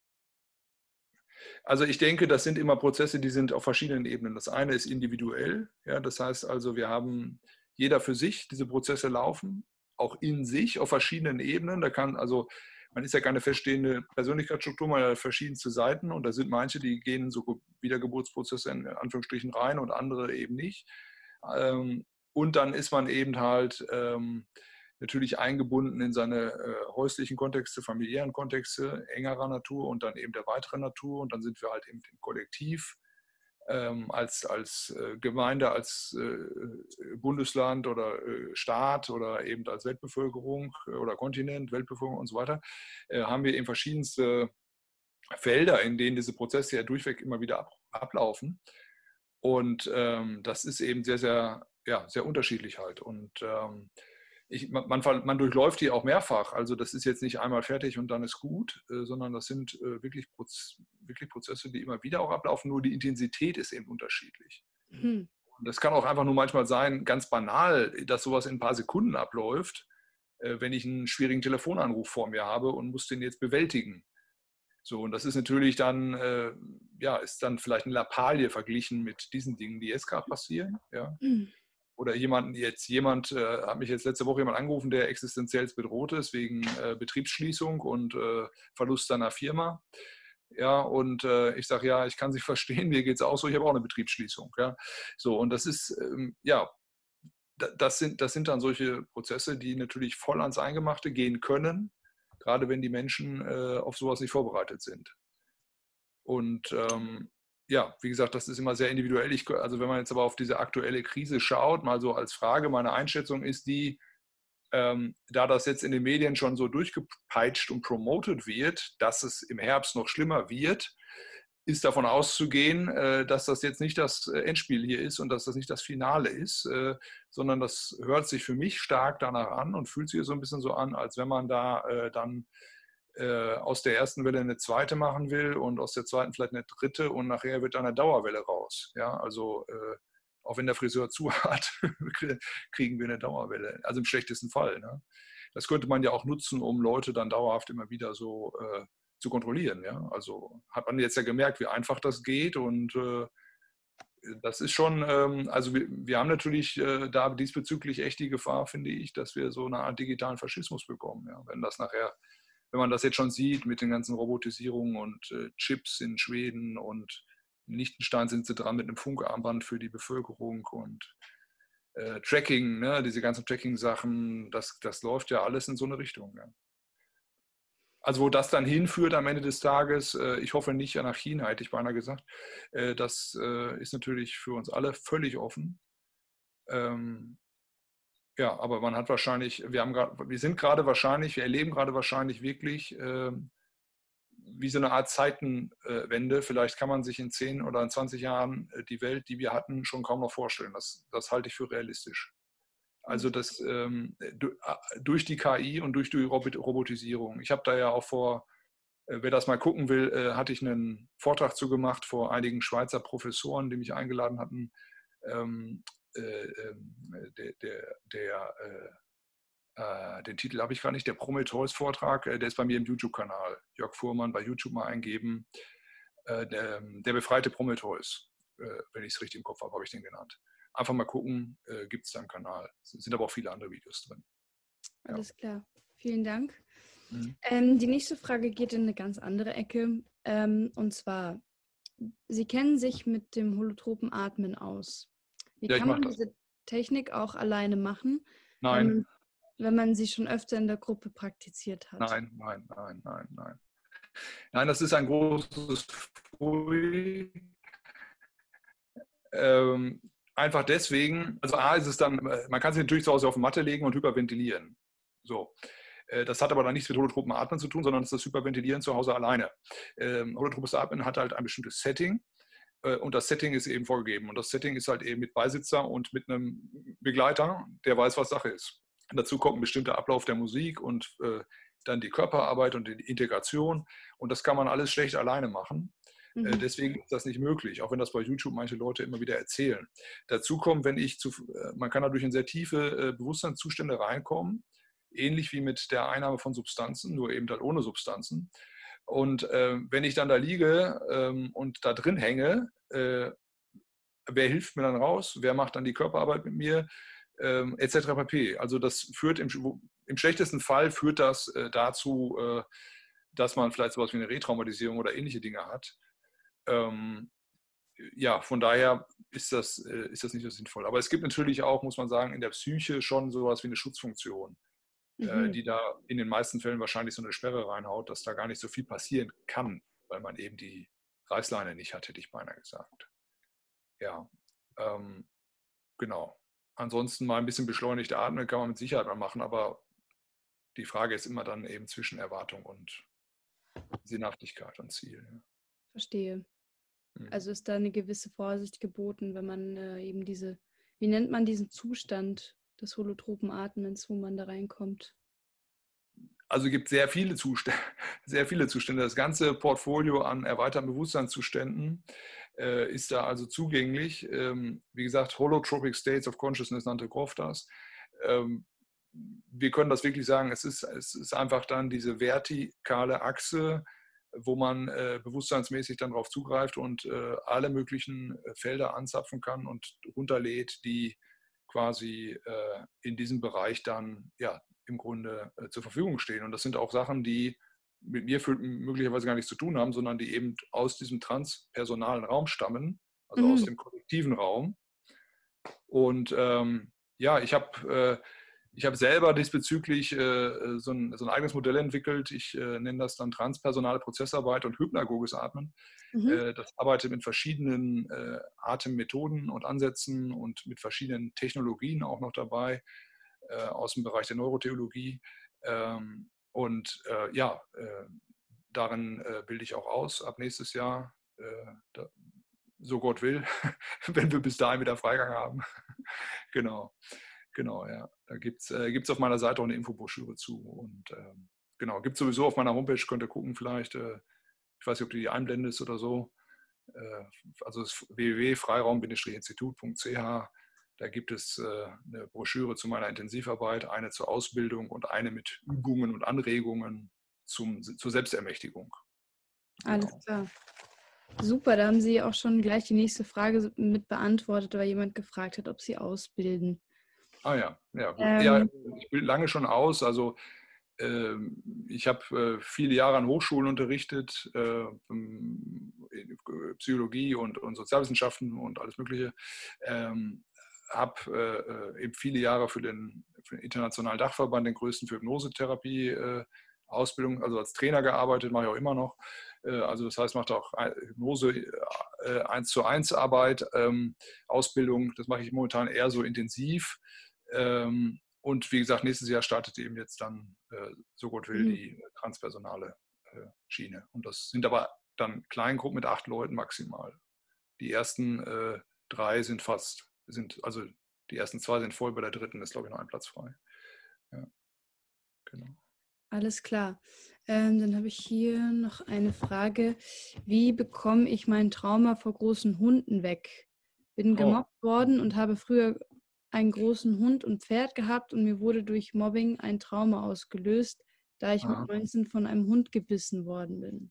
also ich denke, das sind immer Prozesse, die sind auf verschiedenen Ebenen. Das eine ist individuell, ja, das heißt also, wir haben jeder für sich diese Prozesse laufen, auch in sich auf verschiedenen Ebenen. Da kann also man ist ja keine feststehende Persönlichkeitsstruktur, man hat verschiedenste Seiten und da sind manche, die gehen in so Wiedergeburtsprozesse in Anführungsstrichen rein und andere eben nicht. Ähm, und dann ist man eben halt ähm, natürlich eingebunden in seine äh, häuslichen Kontexte, familiären Kontexte, engerer Natur und dann eben der weiteren Natur. Und dann sind wir halt eben im Kollektiv ähm, als, als äh, Gemeinde, als äh, Bundesland oder äh, Staat oder eben als Weltbevölkerung oder Kontinent, Weltbevölkerung und so weiter, äh, haben wir eben verschiedenste Felder, in denen diese Prozesse ja durchweg immer wieder ab, ablaufen. Und ähm, das ist eben sehr, sehr, ja, sehr unterschiedlich halt. Und ähm, ich, man, man durchläuft die auch mehrfach. Also das ist jetzt nicht einmal fertig und dann ist gut, äh, sondern das sind äh, wirklich, Proz wirklich Prozesse, die immer wieder auch ablaufen, nur die Intensität ist eben unterschiedlich. Hm. Und das kann auch einfach nur manchmal sein, ganz banal, dass sowas in ein paar Sekunden abläuft, äh, wenn ich einen schwierigen Telefonanruf vor mir habe und muss den jetzt bewältigen. So, und das ist natürlich dann, äh, ja, ist dann vielleicht eine Lappalie verglichen mit diesen Dingen, die jetzt gerade passieren. Ja. Hm. Oder jemanden jetzt, jemand, äh, hat mich jetzt letzte Woche jemand angerufen, der existenziell bedroht ist wegen äh, Betriebsschließung und äh, Verlust seiner Firma. Ja, und äh, ich sage, ja, ich kann Sie verstehen, mir geht es auch so, ich habe auch eine Betriebsschließung. Ja. So, und das ist, ähm, ja, das sind, das sind dann solche Prozesse, die natürlich voll ans Eingemachte gehen können, gerade wenn die Menschen äh, auf sowas nicht vorbereitet sind. Und ähm, ja, wie gesagt, das ist immer sehr individuell. Ich, also wenn man jetzt aber auf diese aktuelle Krise schaut, mal so als Frage, meine Einschätzung ist die, ähm, da das jetzt in den Medien schon so durchgepeitscht und promotet wird, dass es im Herbst noch schlimmer wird, ist davon auszugehen, äh, dass das jetzt nicht das Endspiel hier ist und dass das nicht das Finale ist, äh, sondern das hört sich für mich stark danach an und fühlt sich so ein bisschen so an, als wenn man da äh, dann äh, aus der ersten Welle eine zweite machen will und aus der zweiten vielleicht eine dritte und nachher wird dann eine Dauerwelle raus. Ja, also äh, auch wenn der Friseur zu hat, kriegen wir eine Dauerwelle. Also im schlechtesten Fall. Ne? Das könnte man ja auch nutzen, um Leute dann dauerhaft immer wieder so äh, zu kontrollieren. Ja? Also hat man jetzt ja gemerkt, wie einfach das geht und äh, das ist schon, ähm, also wir, wir haben natürlich äh, da diesbezüglich echt die Gefahr, finde ich, dass wir so eine Art digitalen Faschismus bekommen. Ja? Wenn das nachher, wenn man das jetzt schon sieht mit den ganzen Robotisierungen und äh, Chips in Schweden und in Liechtenstein sind sie dran mit einem Funkarmband für die Bevölkerung und äh, Tracking, ne? Diese ganzen Tracking-Sachen, das, das läuft ja alles in so eine Richtung. Ja? Also wo das dann hinführt am Ende des Tages, äh, ich hoffe nicht nach China, hätte ich beinahe gesagt, äh, das äh, ist natürlich für uns alle völlig offen. Ähm, ja, aber man hat wahrscheinlich, wir, haben grad, wir sind gerade wahrscheinlich, wir erleben gerade wahrscheinlich wirklich ähm, wie so eine Art Zeitenwende. Vielleicht kann man sich in zehn oder in zwanzig Jahren die Welt, die wir hatten, schon kaum noch vorstellen. Das, das halte ich für realistisch. Also das ähm, durch die K I und durch die Robotisierung. Ich habe da ja auch vor, wer das mal gucken will, äh, hatte ich einen Vortrag zu gemacht vor einigen Schweizer Professoren, die mich eingeladen hatten. Ähm, äh, der, der, der äh, den Titel habe ich gar nicht, der Prometheus-Vortrag, äh, der ist bei mir im YouTube-Kanal. Jörg Fuhrmann bei YouTube mal eingeben. Äh, der, der befreite Prometheus, äh, wenn ich es richtig im Kopf habe, habe ich den genannt. Einfach mal gucken, äh, gibt es da einen Kanal. Es sind aber auch viele andere Videos drin. Alles ja. klar. Vielen Dank. Mhm. Ähm, die nächste Frage geht in eine ganz andere Ecke. Ähm, und zwar, Sie kennen sich mit dem holotropen Atmen aus. Wie Ja, ich kann mache man das. diese Technik auch alleine machen, wenn Nein, man, wenn man sie schon öfter in der Gruppe praktiziert hat? nein, nein, nein, nein, nein. Nein, das ist ein großes Pfui. Ähm, einfach deswegen, also A ist es dann, man kann sich natürlich zu Hause auf die Matte legen und hyperventilieren. So. Das hat aber dann nichts mit holotropem Atmen zu tun, sondern das ist das Hyperventilieren zu Hause alleine. Ähm, holotropes Atmen hat halt ein bestimmtes Setting äh, und das Setting ist eben vorgegeben. Und das Setting ist halt eben mit Beisitzer und mit einem Begleiter, der weiß, was Sache ist. Und dazu kommt ein bestimmter Ablauf der Musik und äh, dann die Körperarbeit und die Integration. Und das kann man alles schlecht alleine machen. Mhm. Deswegen ist das nicht möglich, auch wenn das bei YouTube manche Leute immer wieder erzählen. Dazu kommt, wenn ich zu, man kann dadurch in sehr tiefe Bewusstseinszustände reinkommen, ähnlich wie mit der Einnahme von Substanzen, nur eben halt ohne Substanzen. Und äh, wenn ich dann da liege ähm, und da drin hänge, äh, wer hilft mir dann raus? Wer macht dann die Körperarbeit mit mir? Ähm, et cetera pp. Also das führt im, im schlechtesten Fall führt das äh, dazu, äh, dass man vielleicht sowas wie eine Retraumatisierung oder ähnliche Dinge hat. Ähm, ja, von daher ist das, äh, ist das nicht so sinnvoll. Aber es gibt natürlich auch, muss man sagen, in der Psyche schon sowas wie eine Schutzfunktion, mhm. äh, die da in den meisten Fällen wahrscheinlich so eine Sperre reinhaut, dass da gar nicht so viel passieren kann, weil man eben die Reißleine nicht hat, hätte ich beinahe gesagt. Ja, ähm, genau. Ansonsten mal ein bisschen beschleunigt atmen kann man mit Sicherheit mal machen, aber die Frage ist immer dann eben zwischen Erwartung und Sinnhaftigkeit und Ziel. Ja. Verstehe. Also ist da eine gewisse Vorsicht geboten, wenn man äh, eben diese, wie nennt man diesen Zustand des holotropen Atmens, wo man da reinkommt? Also es gibt sehr viele Zustände, sehr viele Zustände. Das ganze Portfolio an erweiterten Bewusstseinszuständen äh, ist da also zugänglich. Ähm, wie gesagt, Holotropic States of Consciousness nannte Grof das. Ähm, wir können das wirklich sagen, es ist, es ist einfach dann diese vertikale Achse, wo man äh, bewusstseinsmäßig dann darauf zugreift und äh, alle möglichen Felder anzapfen kann und runterlädt, die quasi äh, in diesem Bereich dann ja, im Grunde äh, zur Verfügung stehen. Und das sind auch Sachen, die mit mir möglicherweise gar nichts zu tun haben, sondern die eben aus diesem transpersonalen Raum stammen, also mhm. aus dem kollektiven Raum. Und ähm, ja, ich habe äh, ich hab selber diesbezüglich äh, so, ein, so ein eigenes Modell entwickelt. Ich äh, nenne das dann transpersonale Prozessarbeit und hypnagoges Atmen. Mhm. Äh, das arbeitet mit verschiedenen äh, Atemmethoden und Ansätzen und mit verschiedenen Technologien auch noch dabei äh, aus dem Bereich der Neurotheologie. Ähm, und äh, ja, äh, darin äh, bilde ich auch aus ab nächstes Jahr. Äh, da, so Gott will, wenn wir bis dahin wieder Freigang haben. Genau, genau, ja. Da gibt es äh, gibt's auf meiner Seite auch eine Infobroschüre zu. Und ähm, genau, gibt es sowieso auf meiner Homepage, könnt ihr gucken vielleicht. Äh, ich weiß nicht, ob du die einblendest oder so. Äh, also w w w punkt freiraum institut punkt c h. Da gibt es äh, eine Broschüre zu meiner Intensivarbeit, eine zur Ausbildung und eine mit Übungen und Anregungen zum, zur Selbstermächtigung. Genau. Alles klar. Super, da haben Sie auch schon gleich die nächste Frage mit beantwortet, weil jemand gefragt hat, ob Sie ausbilden. Ah ja, ja, gut. Ähm, Ja, ich bilde lange schon aus. Also äh, ich habe äh, viele Jahre an Hochschulen unterrichtet, äh, Psychologie und, und Sozialwissenschaften und alles Mögliche. Ähm, habe äh, eben viele Jahre für den, für den Internationalen Dachverband, den größten für Hypnosetherapie, äh, Ausbildung, also als Trainer gearbeitet, mache ich auch immer noch. Äh, also das heißt, mache auch Hypnose äh, eins zu eins Arbeit, ähm, Ausbildung, das mache ich momentan eher so intensiv. Ähm, und wie gesagt, nächstes Jahr startet eben jetzt dann, äh, so Gott will, mhm. die transpersonale äh, Schiene. Und das sind aber dann Kleingruppen mit acht Leuten maximal. Die ersten äh, drei sind fast, sind, also die ersten zwei sind voll, bei der dritten ist, glaube ich, noch ein Platz frei. Ja, genau. Alles klar. Ähm, dann habe ich hier noch eine Frage. Wie bekomme ich mein Trauma vor großen Hunden weg? Bin gemobbt oh. worden und habe früher einen großen Hund und Pferd gehabt und mir wurde durch Mobbing ein Trauma ausgelöst, da ich mit Aha. neunzehn von einem Hund gebissen worden bin.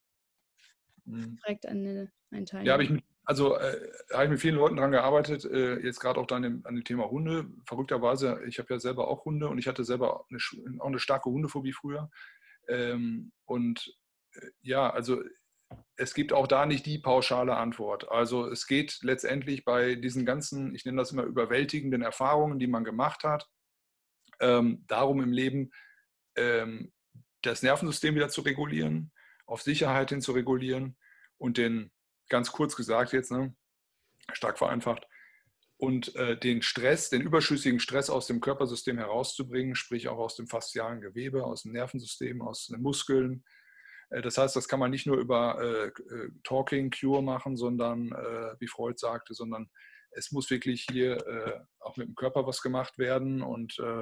Mhm. Fragt eine, ein Ja, habe Teilnehmer. ich mit, also äh, habe ich mit vielen Leuten dran gearbeitet, äh, jetzt gerade auch dann im, an dem Thema Hunde. Verrückterweise, ich habe ja selber auch Hunde und ich hatte selber auch eine, sch- auch eine starke Hundephobie früher. Ähm, und äh, ja, also es gibt auch da nicht die pauschale Antwort. Also es geht letztendlich bei diesen ganzen, ich nenne das immer überwältigenden Erfahrungen, die man gemacht hat, ähm, darum im Leben, ähm, das Nervensystem wieder zu regulieren, auf Sicherheit hin zu regulieren und den, ganz kurz gesagt jetzt, ne, stark vereinfacht, und äh, den Stress, den überschüssigen Stress aus dem Körpersystem herauszubringen, sprich auch aus dem faszialen Gewebe, aus dem Nervensystem, aus den Muskeln. Äh, das heißt, das kann man nicht nur über äh, äh, Talking Cure machen, sondern, äh, wie Freud sagte, sondern es muss wirklich hier äh, auch mit dem Körper was gemacht werden. Und äh,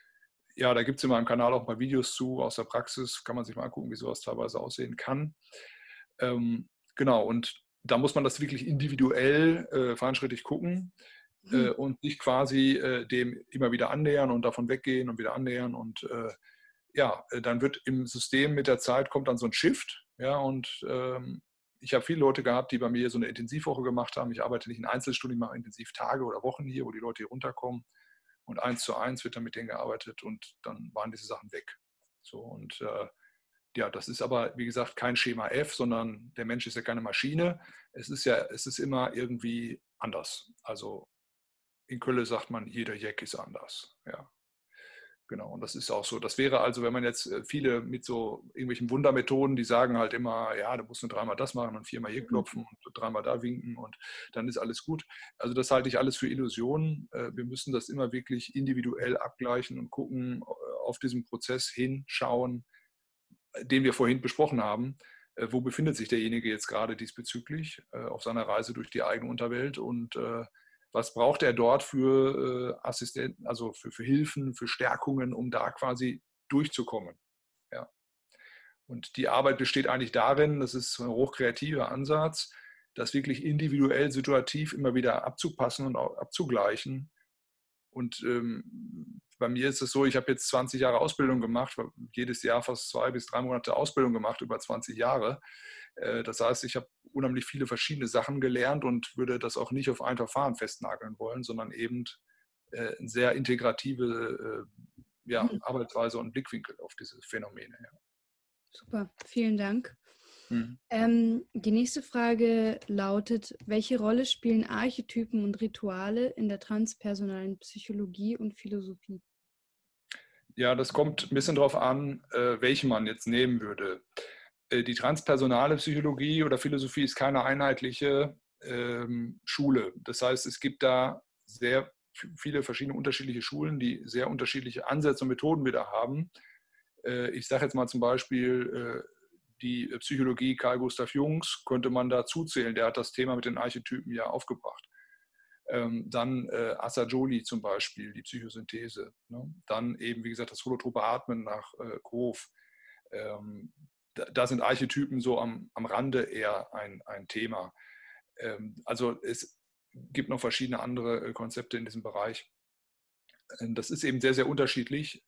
ja, da gibt es in meinem Kanal auch ein paar Videos zu aus der Praxis, kann man sich mal angucken, wie sowas teilweise aussehen kann. Ähm, genau, und da muss man das wirklich individuell, äh, feinschrittig gucken äh, Mhm. und sich quasi äh, dem immer wieder annähern und davon weggehen und wieder annähern. Und äh, ja, äh, dann wird im System mit der Zeit kommt dann so ein Shift. Ja, und ähm, ich habe viele Leute gehabt, die bei mir so eine Intensivwoche gemacht haben. Ich arbeite nicht in Einzelstunden, ich mache Intensivtage oder Wochen hier, wo die Leute hier runterkommen. Und eins zu eins wird dann mit denen gearbeitet und dann waren diese Sachen weg. So, und äh, ja, das ist aber, wie gesagt, kein Schema F, sondern der Mensch ist ja keine Maschine. Es ist ja, es ist immer irgendwie anders. Also in Köln sagt man, jeder Jack ist anders. Ja, genau. Und das ist auch so. Das wäre also, wenn man jetzt äh, viele mit so irgendwelchen Wundermethoden, die sagen halt immer, ja, du musst nur dreimal das machen und viermal hier Mhm. klopfen und dreimal da winken und dann ist alles gut. Also das halte ich alles für Illusionen. Äh, Wir müssen das immer wirklich individuell abgleichen und gucken, äh, auf diesen Prozess hinschauen, den wir vorhin besprochen haben. Äh, Wo befindet sich derjenige jetzt gerade diesbezüglich äh, auf seiner Reise durch die eigene Unterwelt und äh, was braucht er dort für äh, Assistenten, also für, für Hilfen, für Stärkungen, um da quasi durchzukommen. Ja. Und die Arbeit besteht eigentlich darin, das ist ein hochkreativer Ansatz, das wirklich individuell, situativ immer wieder abzupassen und auch abzugleichen. Und ähm, bei mir ist es so, ich habe jetzt zwanzig Jahre Ausbildung gemacht, jedes Jahr fast zwei bis drei Monate Ausbildung gemacht, über zwanzig Jahre. Äh, das heißt, ich habe unheimlich viele verschiedene Sachen gelernt und würde das auch nicht auf ein Verfahren festnageln wollen, sondern eben äh, eine sehr integrative äh, ja, Mhm. Arbeitsweise und Blickwinkel auf diese Phänomene. Ja. Super, vielen Dank. Mhm. Ähm, die nächste Frage lautet, welche Rolle spielen Archetypen und Rituale in der transpersonalen Psychologie und Philosophie? Ja, das kommt ein bisschen darauf an, äh, welchen man jetzt nehmen würde. Äh, Die transpersonale Psychologie oder Philosophie ist keine einheitliche ähm, Schule. Das heißt, es gibt da sehr viele verschiedene unterschiedliche Schulen, die sehr unterschiedliche Ansätze und Methoden wieder haben. Äh, ich sage jetzt mal zum Beispiel, äh, die Psychologie Carl Gustav Jungs könnte man da zuzählen. Der hat das Thema mit den Archetypen ja aufgebracht. Ähm, dann äh, Assagioli zum Beispiel, die Psychosynthese. Ne? Dann eben, wie gesagt, das holotrope Atmen nach äh, Grove. Ähm, da, da, sind Archetypen so am, am Rande eher ein, ein Thema. Ähm, also es gibt noch verschiedene andere äh, Konzepte in diesem Bereich. Ähm, das ist eben sehr, sehr unterschiedlich,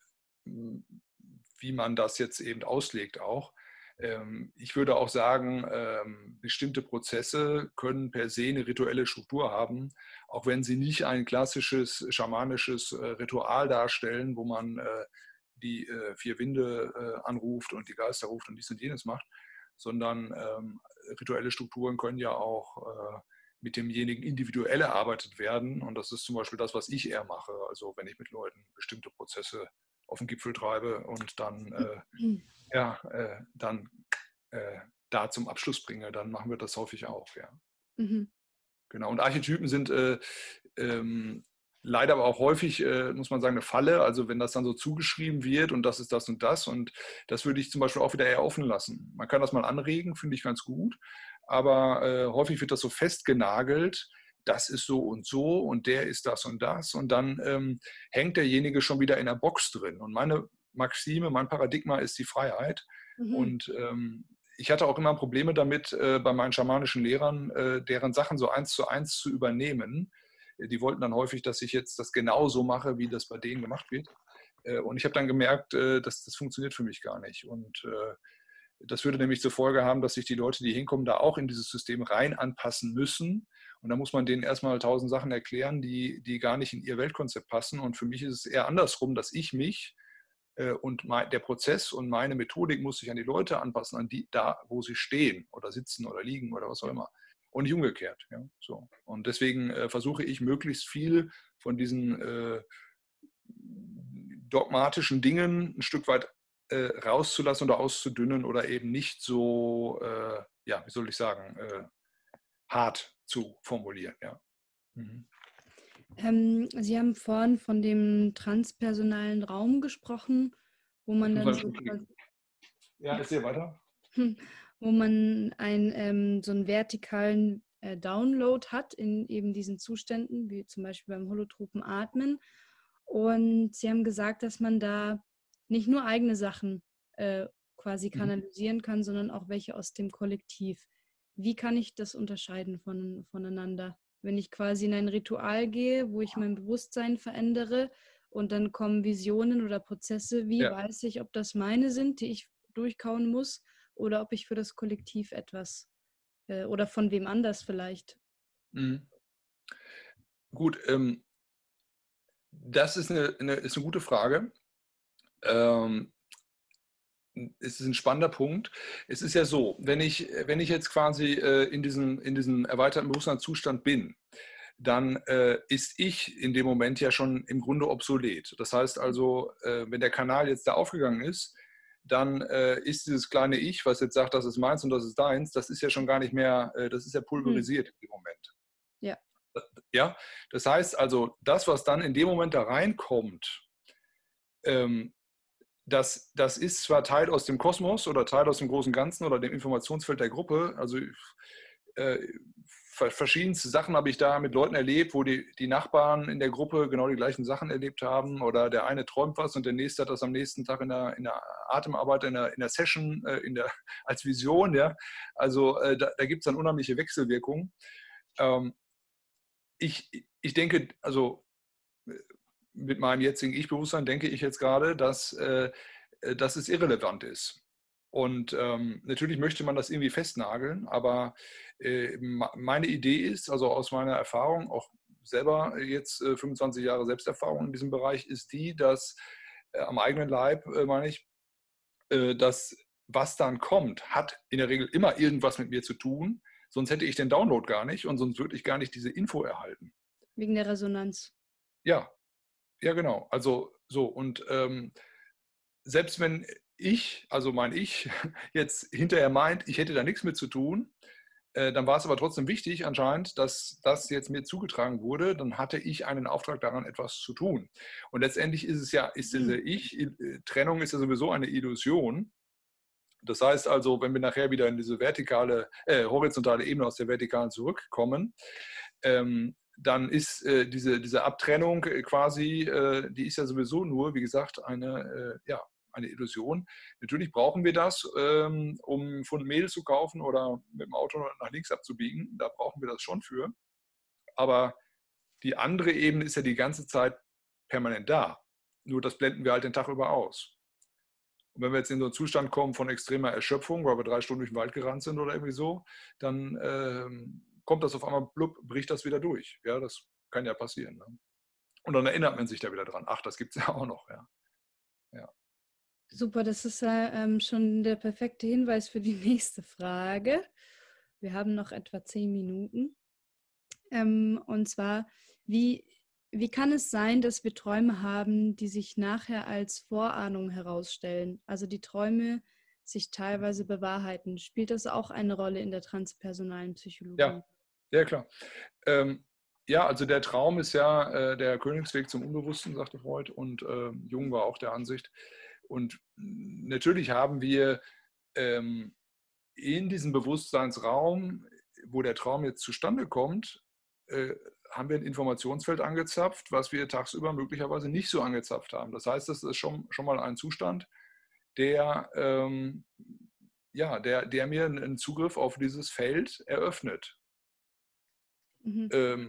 wie man das jetzt eben auslegt auch. Ähm, ich würde auch sagen, ähm, bestimmte Prozesse können per se eine rituelle Struktur haben, auch wenn sie nicht ein klassisches schamanisches äh, Ritual darstellen, wo man äh, die äh, vier Winde äh, anruft und die Geister ruft und dies und jenes macht, sondern ähm, rituelle Strukturen können ja auch äh, mit demjenigen individuell erarbeitet werden. Und das ist zum Beispiel das, was ich eher mache. Also wenn ich mit Leuten bestimmte Prozesse auf den Gipfel treibe und dann, äh, Mhm. ja, äh, dann äh, da zum Abschluss bringe, dann machen wir das häufig auch. Ja. Mhm. Genau. Und Archetypen sind äh, ähm, leider aber auch häufig, äh, muss man sagen, eine Falle. Also wenn das dann so zugeschrieben wird und das ist das und das und das würde ich zum Beispiel auch wieder eher offen lassen. Man kann das mal anregen, finde ich ganz gut, aber äh, häufig wird das so festgenagelt. Das ist so und so und der ist das und das und dann ähm, hängt derjenige schon wieder in der Box drin. Und meine Maxime, mein Paradigma ist die Freiheit. Mhm. Und ähm, ich hatte auch immer Probleme damit, äh, bei meinen schamanischen Lehrern, äh, deren Sachen so eins zu eins zu übernehmen. die wollten dann häufig, dass ich jetzt das genauso mache, wie das bei denen gemacht wird. Und ich habe dann gemerkt, dass das funktioniert für mich gar nicht. Und das würde nämlich zur Folge haben, dass sich die Leute, die hinkommen, da auch in dieses System rein anpassen müssen. Und da muss man denen erstmal tausend Sachen erklären, die, die gar nicht in ihr Weltkonzept passen. Und für mich ist es eher andersrum, dass ich mich äh, und mein, der Prozess und meine Methodik muss sich an die Leute anpassen, an die da, wo sie stehen oder sitzen oder liegen oder was auch immer. Und nicht umgekehrt. Ja, so. Und deswegen äh, versuche ich möglichst viel von diesen äh, dogmatischen Dingen ein Stück weit äh, rauszulassen oder auszudünnen oder eben nicht so, äh, ja, wie soll ich sagen, äh, hart zu formulieren. Ja. Mhm. Ähm, Sie haben vorhin von dem transpersonalen Raum gesprochen, wo man dann so, ja, erzähl weiter. wo man ein, ähm, so einen vertikalen äh, Download hat in eben diesen Zuständen, wie zum Beispiel beim holotropen Atmen. Und Sie haben gesagt, dass man da nicht nur eigene Sachen äh, quasi kanalisieren kann, sondern auch welche aus dem Kollektiv. Wie kann ich das unterscheiden von, voneinander? Wenn ich quasi in ein Ritual gehe, wo ich mein Bewusstsein verändere und dann kommen Visionen oder Prozesse, wie Ja. weiß ich, ob das meine sind, die ich durchkauen muss, oder ob ich für das Kollektiv etwas äh, oder von wem anders vielleicht. Mhm. Gut, ähm, das ist eine, eine, ist eine gute Frage. Ähm, es ist ein spannender Punkt. Es ist ja so, wenn ich, wenn ich jetzt quasi äh, in, diesem, in diesem erweiterten Bewusstseinszustand bin, dann äh, ist ich in dem Moment ja schon im Grunde obsolet. Das heißt also, äh, wenn der Kanal jetzt da aufgegangen ist, dann äh, ist dieses kleine Ich, was jetzt sagt, das ist meins und das ist deins, das ist ja schon gar nicht mehr, äh, das ist ja pulverisiert hm. in dem Moment. Ja. Ja, das heißt also, das, was dann in dem Moment da reinkommt, ähm, das, das ist zwar Teil aus dem Kosmos oder Teil aus dem großen Ganzen oder dem Informationsfeld der Gruppe. Also äh, verschiedenste Sachen habe ich da mit Leuten erlebt, wo die, die Nachbarn in der Gruppe genau die gleichen Sachen erlebt haben oder der eine träumt was und der nächste hat das am nächsten Tag in der, in der Atemarbeit, in der, in der Session, äh, in der, als Vision. Ja? Also äh, da, da gibt es dann unheimliche Wechselwirkungen. Ähm, ich, ich denke, also mit meinem jetzigen Ich-Bewusstsein denke ich jetzt gerade, dass, äh, dass es irrelevant ist. Und ähm, natürlich möchte man das irgendwie festnageln, aber äh, meine Idee ist, also aus meiner Erfahrung, auch selber jetzt äh, fünfundzwanzig Jahre Selbsterfahrung in diesem Bereich, ist die, dass äh, am eigenen Leib, äh, meine ich, äh, dass was dann kommt, hat in der Regel immer irgendwas mit mir zu tun, sonst hätte ich den Download gar nicht und sonst würde ich gar nicht diese Info erhalten. Wegen der Resonanz. Ja, ja, genau. Also so, und ähm, selbst wenn ich, also mein Ich, jetzt hinterher meint, ich hätte da nichts mit zu tun, äh, dann war es aber trotzdem wichtig anscheinend, dass das jetzt mir zugetragen wurde, dann hatte ich einen Auftrag daran, etwas zu tun. Und letztendlich ist es ja, ist diese Ich-Trennung ist ja sowieso eine Illusion. Das heißt also, wenn wir nachher wieder in diese vertikale, äh, horizontale Ebene aus der vertikalen zurückkommen, ähm, dann ist äh, diese, diese Abtrennung quasi, äh, die ist ja sowieso nur, wie gesagt, eine, äh, ja, eine Illusion. Natürlich brauchen wir das, ähm, um ein Pfund Mehl zu kaufen oder mit dem Auto nach links abzubiegen. Da brauchen wir das schon für. Aber die andere Ebene ist ja die ganze Zeit permanent da. Nur das blenden wir halt den Tag über aus. Und wenn wir jetzt in so einen Zustand kommen von extremer Erschöpfung, weil wir drei Stunden durch den Wald gerannt sind oder irgendwie so, dann ähm, kommt das auf einmal, blub, bricht das wieder durch. Ja, das kann ja passieren. Ne? Und dann erinnert man sich da wieder dran. Ach, das gibt es ja auch noch. Ja. Ja. Super, das ist ja ähm, schon der perfekte Hinweis für die nächste Frage. Wir haben noch etwa zehn Minuten. Ähm, und zwar, wie, wie kann es sein, dass wir Träume haben, die sich nachher als Vorahnung herausstellen? Also die Träume sich teilweise bewahrheiten. Spielt das auch eine Rolle in der transpersonalen Psychologie? Ja, ja klar. Ähm, ja, also der Traum ist ja äh, der Königsweg zum Unbewussten, sagte Freud, und äh, Jung war auch der Ansicht. Und natürlich haben wir ähm, in diesem Bewusstseinsraum, wo der Traum jetzt zustande kommt, äh, haben wir ein Informationsfeld angezapft, was wir tagsüber möglicherweise nicht so angezapft haben. Das heißt, das ist schon, schon mal ein Zustand, der, ähm, ja, der, der mir einen Zugriff auf dieses Feld eröffnet. Mhm. Ähm,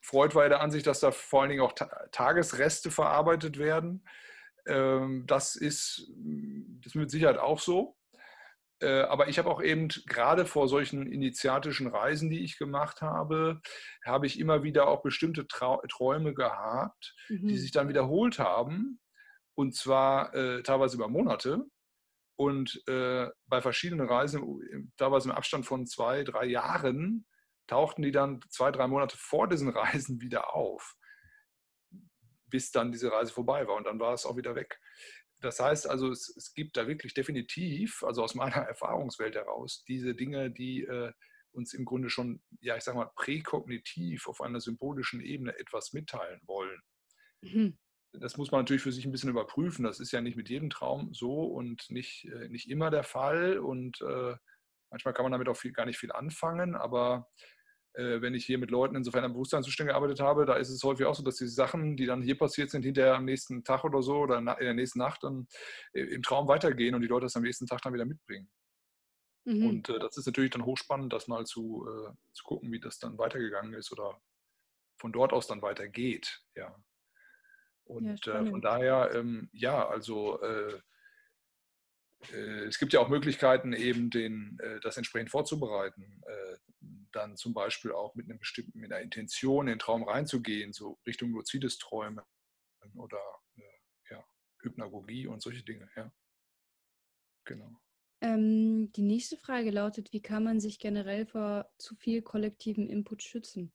Freud war ja der Ansicht, dass da vor allen Dingen auch Ta- Tagesreste verarbeitet werden. Ähm, das ist, das ist mit Sicherheit auch so. Äh, aber ich habe auch eben gerade vor solchen initiatischen Reisen, die ich gemacht habe, habe ich immer wieder auch bestimmte Trau Träume gehabt, die Mhm. sich dann wiederholt haben. Und zwar äh, teilweise über Monate. Und äh, bei verschiedenen Reisen, teilweise im Abstand von zwei, drei Jahren, tauchten die dann zwei, drei Monate vor diesen Reisen wieder auf, bis dann diese Reise vorbei war und dann war es auch wieder weg. Das heißt also, es, es gibt da wirklich definitiv, also aus meiner Erfahrungswelt heraus, diese Dinge, die äh, uns im Grunde schon, ja, ich sag mal, präkognitiv auf einer symbolischen Ebene etwas mitteilen wollen. Mhm. Das muss man natürlich für sich ein bisschen überprüfen. Das ist ja nicht mit jedem Traum so und nicht, äh, nicht immer der Fall. Und äh, manchmal kann man damit auch viel, gar nicht viel anfangen. Aber äh, wenn ich hier mit Leuten insofern am Bewusstseinszustand gearbeitet habe, da ist es häufig auch so, dass die Sachen, die dann hier passiert sind, hinterher am nächsten Tag oder so oder in der nächsten Nacht dann äh, im Traum weitergehen und die Leute das am nächsten Tag dann wieder mitbringen. Mhm. Und äh, das ist natürlich dann hochspannend, das mal zu, äh, zu gucken, wie das dann weitergegangen ist oder von dort aus dann weitergeht. Ja. Ja, Und äh, von spannend. daher, ähm, ja, also äh, äh, es gibt ja auch Möglichkeiten, eben den, äh, das entsprechend vorzubereiten. Äh, dann zum Beispiel auch mit einem bestimmten, mit einer Intention in den Traum reinzugehen, so Richtung luzides Träumen oder äh, ja, Hypnagogie und solche Dinge. Ja, genau. Ähm, die nächste Frage lautet, wie kann man sich generell vor zu viel kollektivem Input schützen?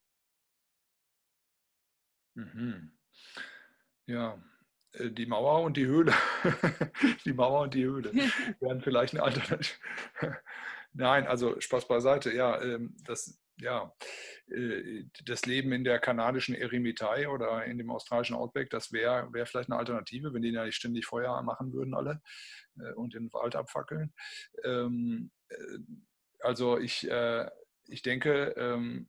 Mhm. Ja, äh, die Mauer und die Höhle. Die Mauer und die Höhle wären vielleicht eine Alternative. Nein, also Spaß beiseite. Ja, ähm, das, ja, äh, das Leben in der kanadischen Eremitei oder in dem australischen Outback, das wäre wär vielleicht eine Alternative, wenn die da nicht ständig Feuer machen würden alle äh, und den Wald abfackeln. Ähm, äh, also ich, äh, ich denke, ähm,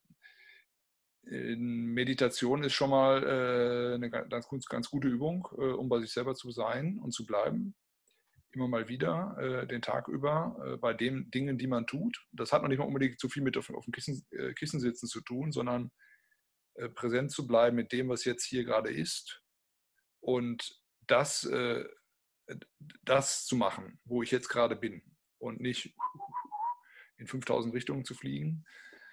Meditation ist schon mal äh, eine ganz, ganz gute Übung, äh, um bei sich selber zu sein und zu bleiben. Immer mal wieder, äh, den Tag über, äh, bei den Dingen, die man tut. Das hat noch nicht mal unbedingt so viel mit auf, auf dem Kissen, äh, Kissen sitzen zu tun, sondern äh, präsent zu bleiben mit dem, was jetzt hier gerade ist. Und das, äh, das zu machen, wo ich jetzt gerade bin. Und nicht in fünftausend Richtungen zu fliegen.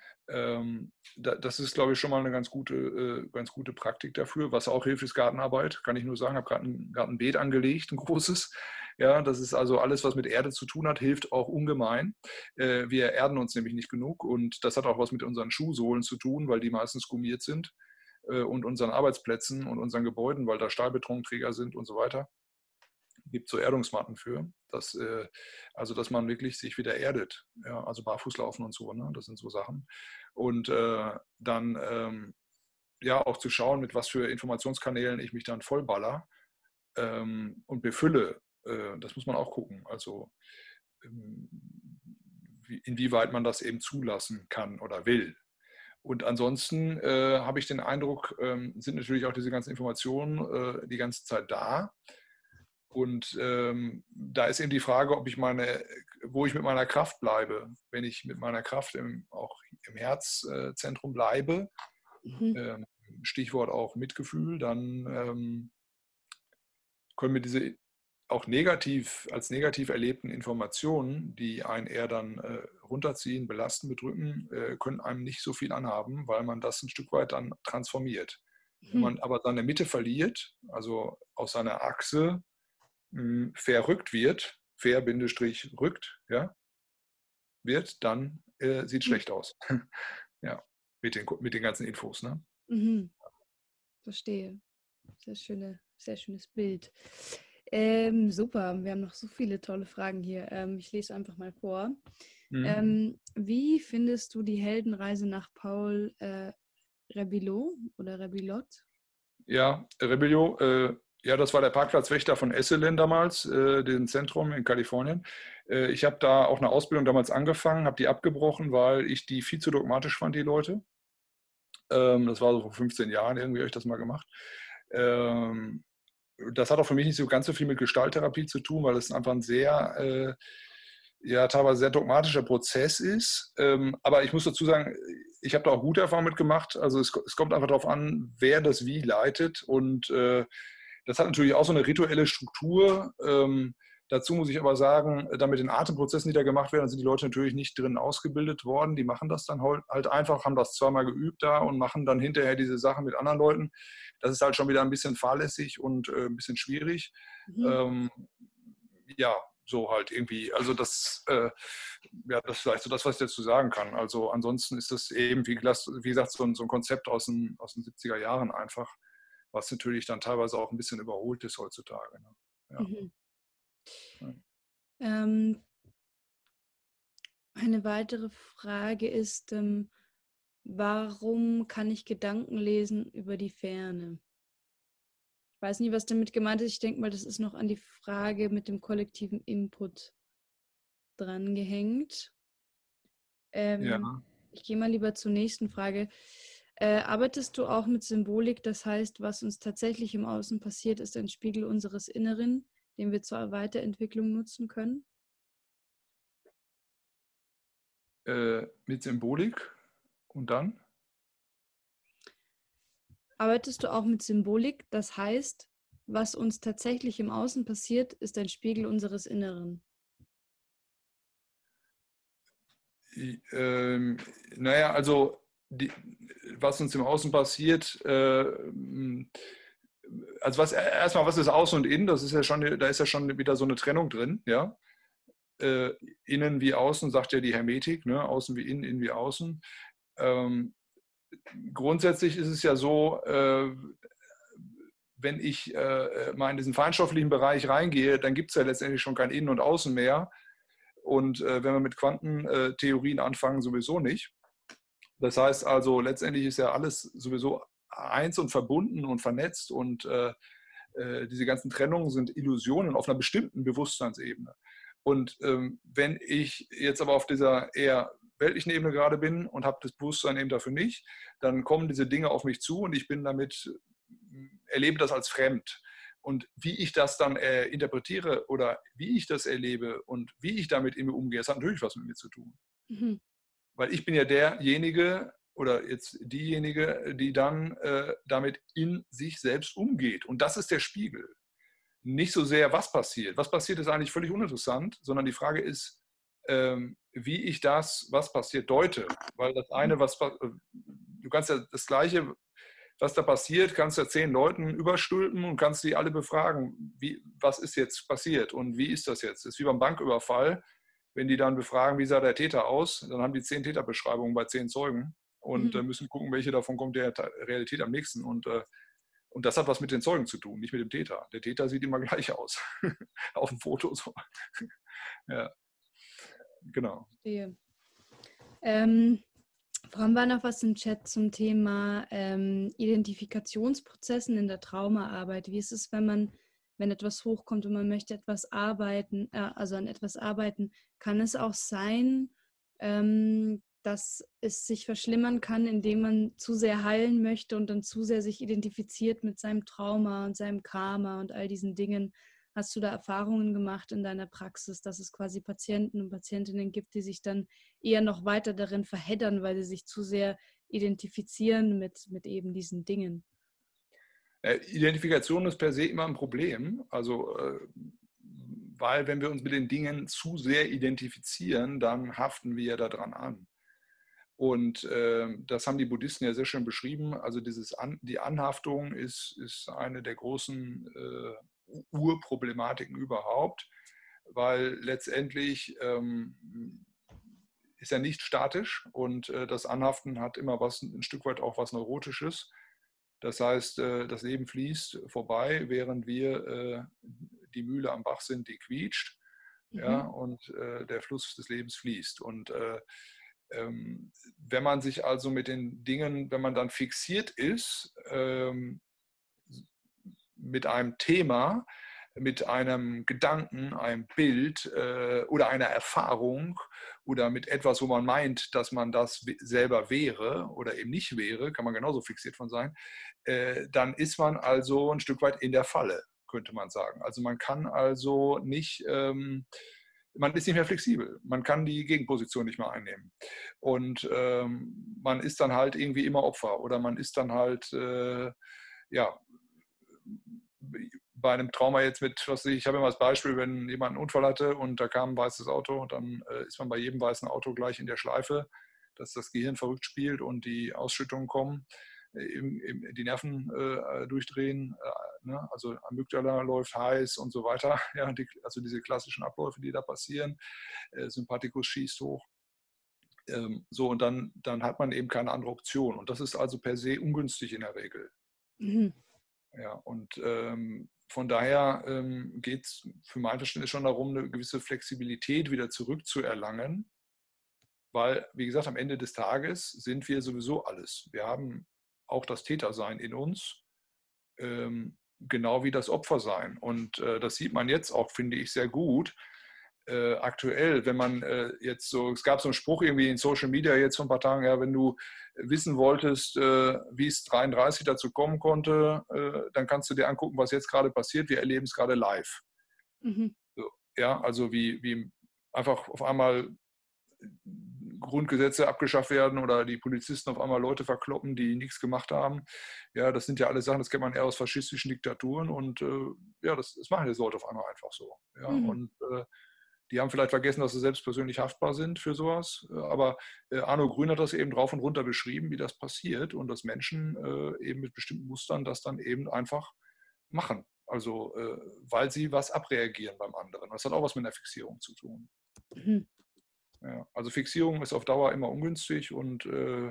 Ähm, da, das ist, glaube ich, schon mal eine ganz gute, äh, ganz gute Praktik dafür. Was auch hilft, ist Gartenarbeit, kann ich nur sagen. Ich habe gerade ein Gartenbeet angelegt, ein großes. Ja, das ist also alles, was mit Erde zu tun hat, hilft auch ungemein. Äh, wir erden uns nämlich nicht genug und das hat auch was mit unseren Schuhsohlen zu tun, weil die meistens gummiert sind äh, und unseren Arbeitsplätzen und unseren Gebäuden, weil da Stahlbetonträger sind und so weiter. Gibt so Erdungsmatten für, dass, äh, also dass man wirklich sich wieder erdet, ja, also Barfußlaufen und so, ne? Das sind so Sachen. Und äh, dann ähm, ja auch zu schauen, mit was für Informationskanälen ich mich dann vollballer ähm, und befülle. Äh, das muss man auch gucken. Also ähm, wie, inwieweit man das eben zulassen kann oder will. Und ansonsten äh, habe ich den Eindruck, ähm, sind natürlich auch diese ganzen Informationen äh, die ganze Zeit da. Und ähm, da ist eben die Frage, ob ich meine, wo ich mit meiner Kraft bleibe. Wenn ich mit meiner Kraft im, auch im Herzzentrum bleibe, Mhm. ähm, Stichwort auch Mitgefühl, dann ähm, können mir diese auch negativ, als negativ erlebten Informationen, die einen eher dann äh, runterziehen, belasten, bedrücken, äh, können einem nicht so viel anhaben, weil man das ein Stück weit dann transformiert. Wenn Mhm. man aber seine Mitte verliert, also aus seiner Achse mh, verrückt wird, fair-rückt, ja, wird, dann äh, sieht Mhm. schlecht aus. Ja, mit den, mit den ganzen Infos. Ne? Mhm. Verstehe. Sehr schöne, sehr schönes Bild. Ähm, super, wir haben noch so viele tolle Fragen hier. Ähm, ich lese einfach mal vor. Mhm. Ähm, wie findest du die Heldenreise nach Paul äh, Rebillot oder Rebillot? Ja, Rebello, äh, ja, das war der Parkplatzwächter von Esalen damals, äh, dem Zentrum in Kalifornien. Äh, ich habe da auch eine Ausbildung damals angefangen, habe die abgebrochen, weil ich die viel zu dogmatisch fand, die Leute. Ähm, das war so vor fünfzehn Jahren, irgendwie habe ich das mal gemacht. Ähm, das hat auch für mich nicht so ganz so viel mit Gestalttherapie zu tun, weil es einfach ein sehr, äh, ja teilweise ein sehr dogmatischer Prozess ist. Ähm, aber ich muss dazu sagen, ich habe da auch gute Erfahrungen mitgemacht. Also es, es kommt einfach darauf an, wer das wie leitet. Und äh, das hat natürlich auch so eine rituelle Struktur. Ähm, dazu muss ich aber sagen, damit den Atemprozessen, die da gemacht werden, sind die Leute natürlich nicht drin ausgebildet worden. Die machen das dann halt einfach, haben das zweimal geübt da und machen dann hinterher diese Sachen mit anderen Leuten. Das ist halt schon wieder ein bisschen fahrlässig und äh, ein bisschen schwierig. Mhm. Ähm, ja, so halt irgendwie. Also das, äh, ja, das ist vielleicht so das, was ich dazu sagen kann. Also ansonsten ist das eben, wie, wie gesagt, so ein, so ein Konzept aus den, aus den siebziger Jahren einfach, was natürlich dann teilweise auch ein bisschen überholt ist heutzutage. Ne? Ja. Mhm. Ja. Ähm, eine weitere Frage ist, ähm, warum kann ich Gedanken lesen über die Ferne? Ich weiß nicht, was damit gemeint ist. Ich denke mal, das ist noch an die Frage mit dem kollektiven Input drangehängt. Ähm, Ja. ich gehe mal lieber zur nächsten Frage. Äh, arbeitest du auch mit Symbolik? Das heißt, was uns tatsächlich im Außen passiert, ist ein Spiegel unseres Inneren, den wir zur Weiterentwicklung nutzen können? Äh, mit Symbolik und dann? Arbeitest du auch mit Symbolik? Das heißt, was uns tatsächlich im Außen passiert, ist ein Spiegel unseres Inneren. Ähm, naja, also die, was uns im Außen passiert, äh, also was erstmal, was ist Außen und Innen? Das ist ja schon, da ist ja schon wieder so eine Trennung drin, ja. Äh, innen wie außen, sagt ja die Hermetik, ne? Außen wie innen, innen wie außen. Ähm, grundsätzlich ist es ja so, äh, wenn ich äh, mal in diesen feinstofflichen Bereich reingehe, dann gibt es ja letztendlich schon kein Innen und Außen mehr. Und äh, wenn wir mit Quantentheorien anfangen, sowieso nicht. Das heißt also, letztendlich ist ja alles sowieso eins und verbunden und vernetzt und äh, äh, diese ganzen Trennungen sind Illusionen auf einer bestimmten Bewusstseinsebene. Und ähm, wenn ich jetzt aber auf dieser eher weltlichen Ebene gerade bin und habe das Bewusstsein eben dafür nicht, dann kommen diese Dinge auf mich zu und ich bin damit, erlebe das als fremd. Und wie ich das dann äh, interpretiere oder wie ich das erlebe und wie ich damit in mir umgehe, das hat natürlich was mit mir zu tun. Mhm. Weil ich bin ja derjenige oder jetzt diejenige, die dann äh, damit in sich selbst umgeht. Und das ist der Spiegel. Nicht so sehr, was passiert. Was passiert, ist eigentlich völlig uninteressant, sondern die Frage ist, ähm, wie ich das, was passiert, deute. Weil das eine, was du kannst ja das Gleiche, was da passiert, kannst du ja zehn Leuten überstülpen und kannst die alle befragen, wie, was ist jetzt passiert und wie ist das jetzt? Das ist wie beim Banküberfall. Wenn die dann befragen, wie sah der Täter aus, dann haben die zehn Täterbeschreibungen bei zehn Zeugen und äh, Mhm. müssen gucken, welche davon kommt der Realität am nächsten. Und, äh, und das hat was mit den Zeugen zu tun, nicht mit dem Täter. Der Täter sieht immer gleich aus. Auf dem Foto so. Ja, genau. Verstehe. Ähm, vorhin war noch was im Chat zum Thema ähm, Identifikationsprozessen in der Traumaarbeit. Wie ist es, wenn man, wenn etwas hochkommt und man möchte etwas arbeiten, äh, also an etwas arbeiten, kann es auch sein, ähm, dass es sich verschlimmern kann, indem man zu sehr heilen möchte und dann zu sehr sich identifiziert mit seinem Trauma und seinem Karma und all diesen Dingen. Hast du da Erfahrungen gemacht in deiner Praxis, dass es quasi Patienten und Patientinnen gibt, die sich dann eher noch weiter darin verheddern, weil sie sich zu sehr identifizieren mit, mit eben diesen Dingen? Äh, Identifikation ist per se immer ein Problem. Also, äh, weil wenn wir uns mit den Dingen zu sehr identifizieren, dann haften wir ja daran an. Und äh, das haben die Buddhisten ja sehr schön beschrieben. Also dieses An die Anhaftung ist, ist eine der großen äh, Urproblematiken überhaupt, weil letztendlich ähm, ist er nicht statisch und äh, das Anhaften hat immer was, ein Stück weit auch was Neurotisches. Das heißt, äh, das Leben fließt vorbei, während wir äh, die Mühle am Bach sind, die quietscht, ja, Mhm. und äh, der Fluss des Lebens fließt. Und äh, ähm, wenn man sich also mit den Dingen, wenn man dann fixiert ist ähm, mit einem Thema, mit einem Gedanken, einem Bild äh, oder einer Erfahrung oder mit etwas, wo man meint, dass man das selber wäre oder eben nicht wäre, kann man genauso fixiert von sein, äh, dann ist man also ein Stück weit in der Falle, könnte man sagen. Also man kann also nicht, ähm, man ist nicht mehr flexibel. Man kann die Gegenposition nicht mehr einnehmen. Und ähm, man ist dann halt irgendwie immer Opfer oder man ist dann halt, äh, ja, bei einem Trauma jetzt mit, was ich, ich habe immer das Beispiel, wenn jemand einen Unfall hatte und da kam ein weißes Auto, dann äh, ist man bei jedem weißen Auto gleich in der Schleife, dass das Gehirn verrückt spielt und die Ausschüttungen kommen, äh, im, im, die Nerven äh, durchdrehen, äh, ne? Also Amygdala läuft heiß und so weiter, ja, die, also diese klassischen Abläufe, die da passieren, äh, Sympathikus schießt hoch. Ähm, so, und dann, dann hat man eben keine andere Option. Und das ist also per se ungünstig in der Regel. Mhm. Ja, und ähm, von daher ähm, geht es für mein Verständnis schon darum, eine gewisse Flexibilität wieder zurückzuerlangen, weil, wie gesagt, am Ende des Tages sind wir sowieso alles. Wir haben auch das Tätersein in uns, ähm, genau wie das Opfersein. Und äh, das sieht man jetzt auch, finde ich, sehr gut. Äh, aktuell, wenn man äh, jetzt so, es gab so einen Spruch irgendwie in Social Media jetzt vor ein paar Tagen, ja, wenn du wissen wolltest, äh, wie es dreiunddreißig dazu kommen konnte, äh, dann kannst du dir angucken, was jetzt gerade passiert. Wir erleben es gerade live. Mhm. So, ja, also wie, wie einfach auf einmal Grundgesetze abgeschafft werden oder die Polizisten auf einmal Leute verkloppen, die nichts gemacht haben. Ja, das sind ja alles Sachen, das kennt man eher aus faschistischen Diktaturen und äh, ja, das, das machen die Leute auf einmal einfach so. Ja, Mhm. und äh, die haben vielleicht vergessen, dass sie selbst persönlich haftbar sind für sowas. Aber Arno Grün hat das eben drauf und runter beschrieben, wie das passiert und dass Menschen eben mit bestimmten Mustern das dann eben einfach machen. Also weil sie was abreagieren beim anderen. Das hat auch was mit einer Fixierung zu tun. Mhm. Ja, also Fixierung ist auf Dauer immer ungünstig und äh,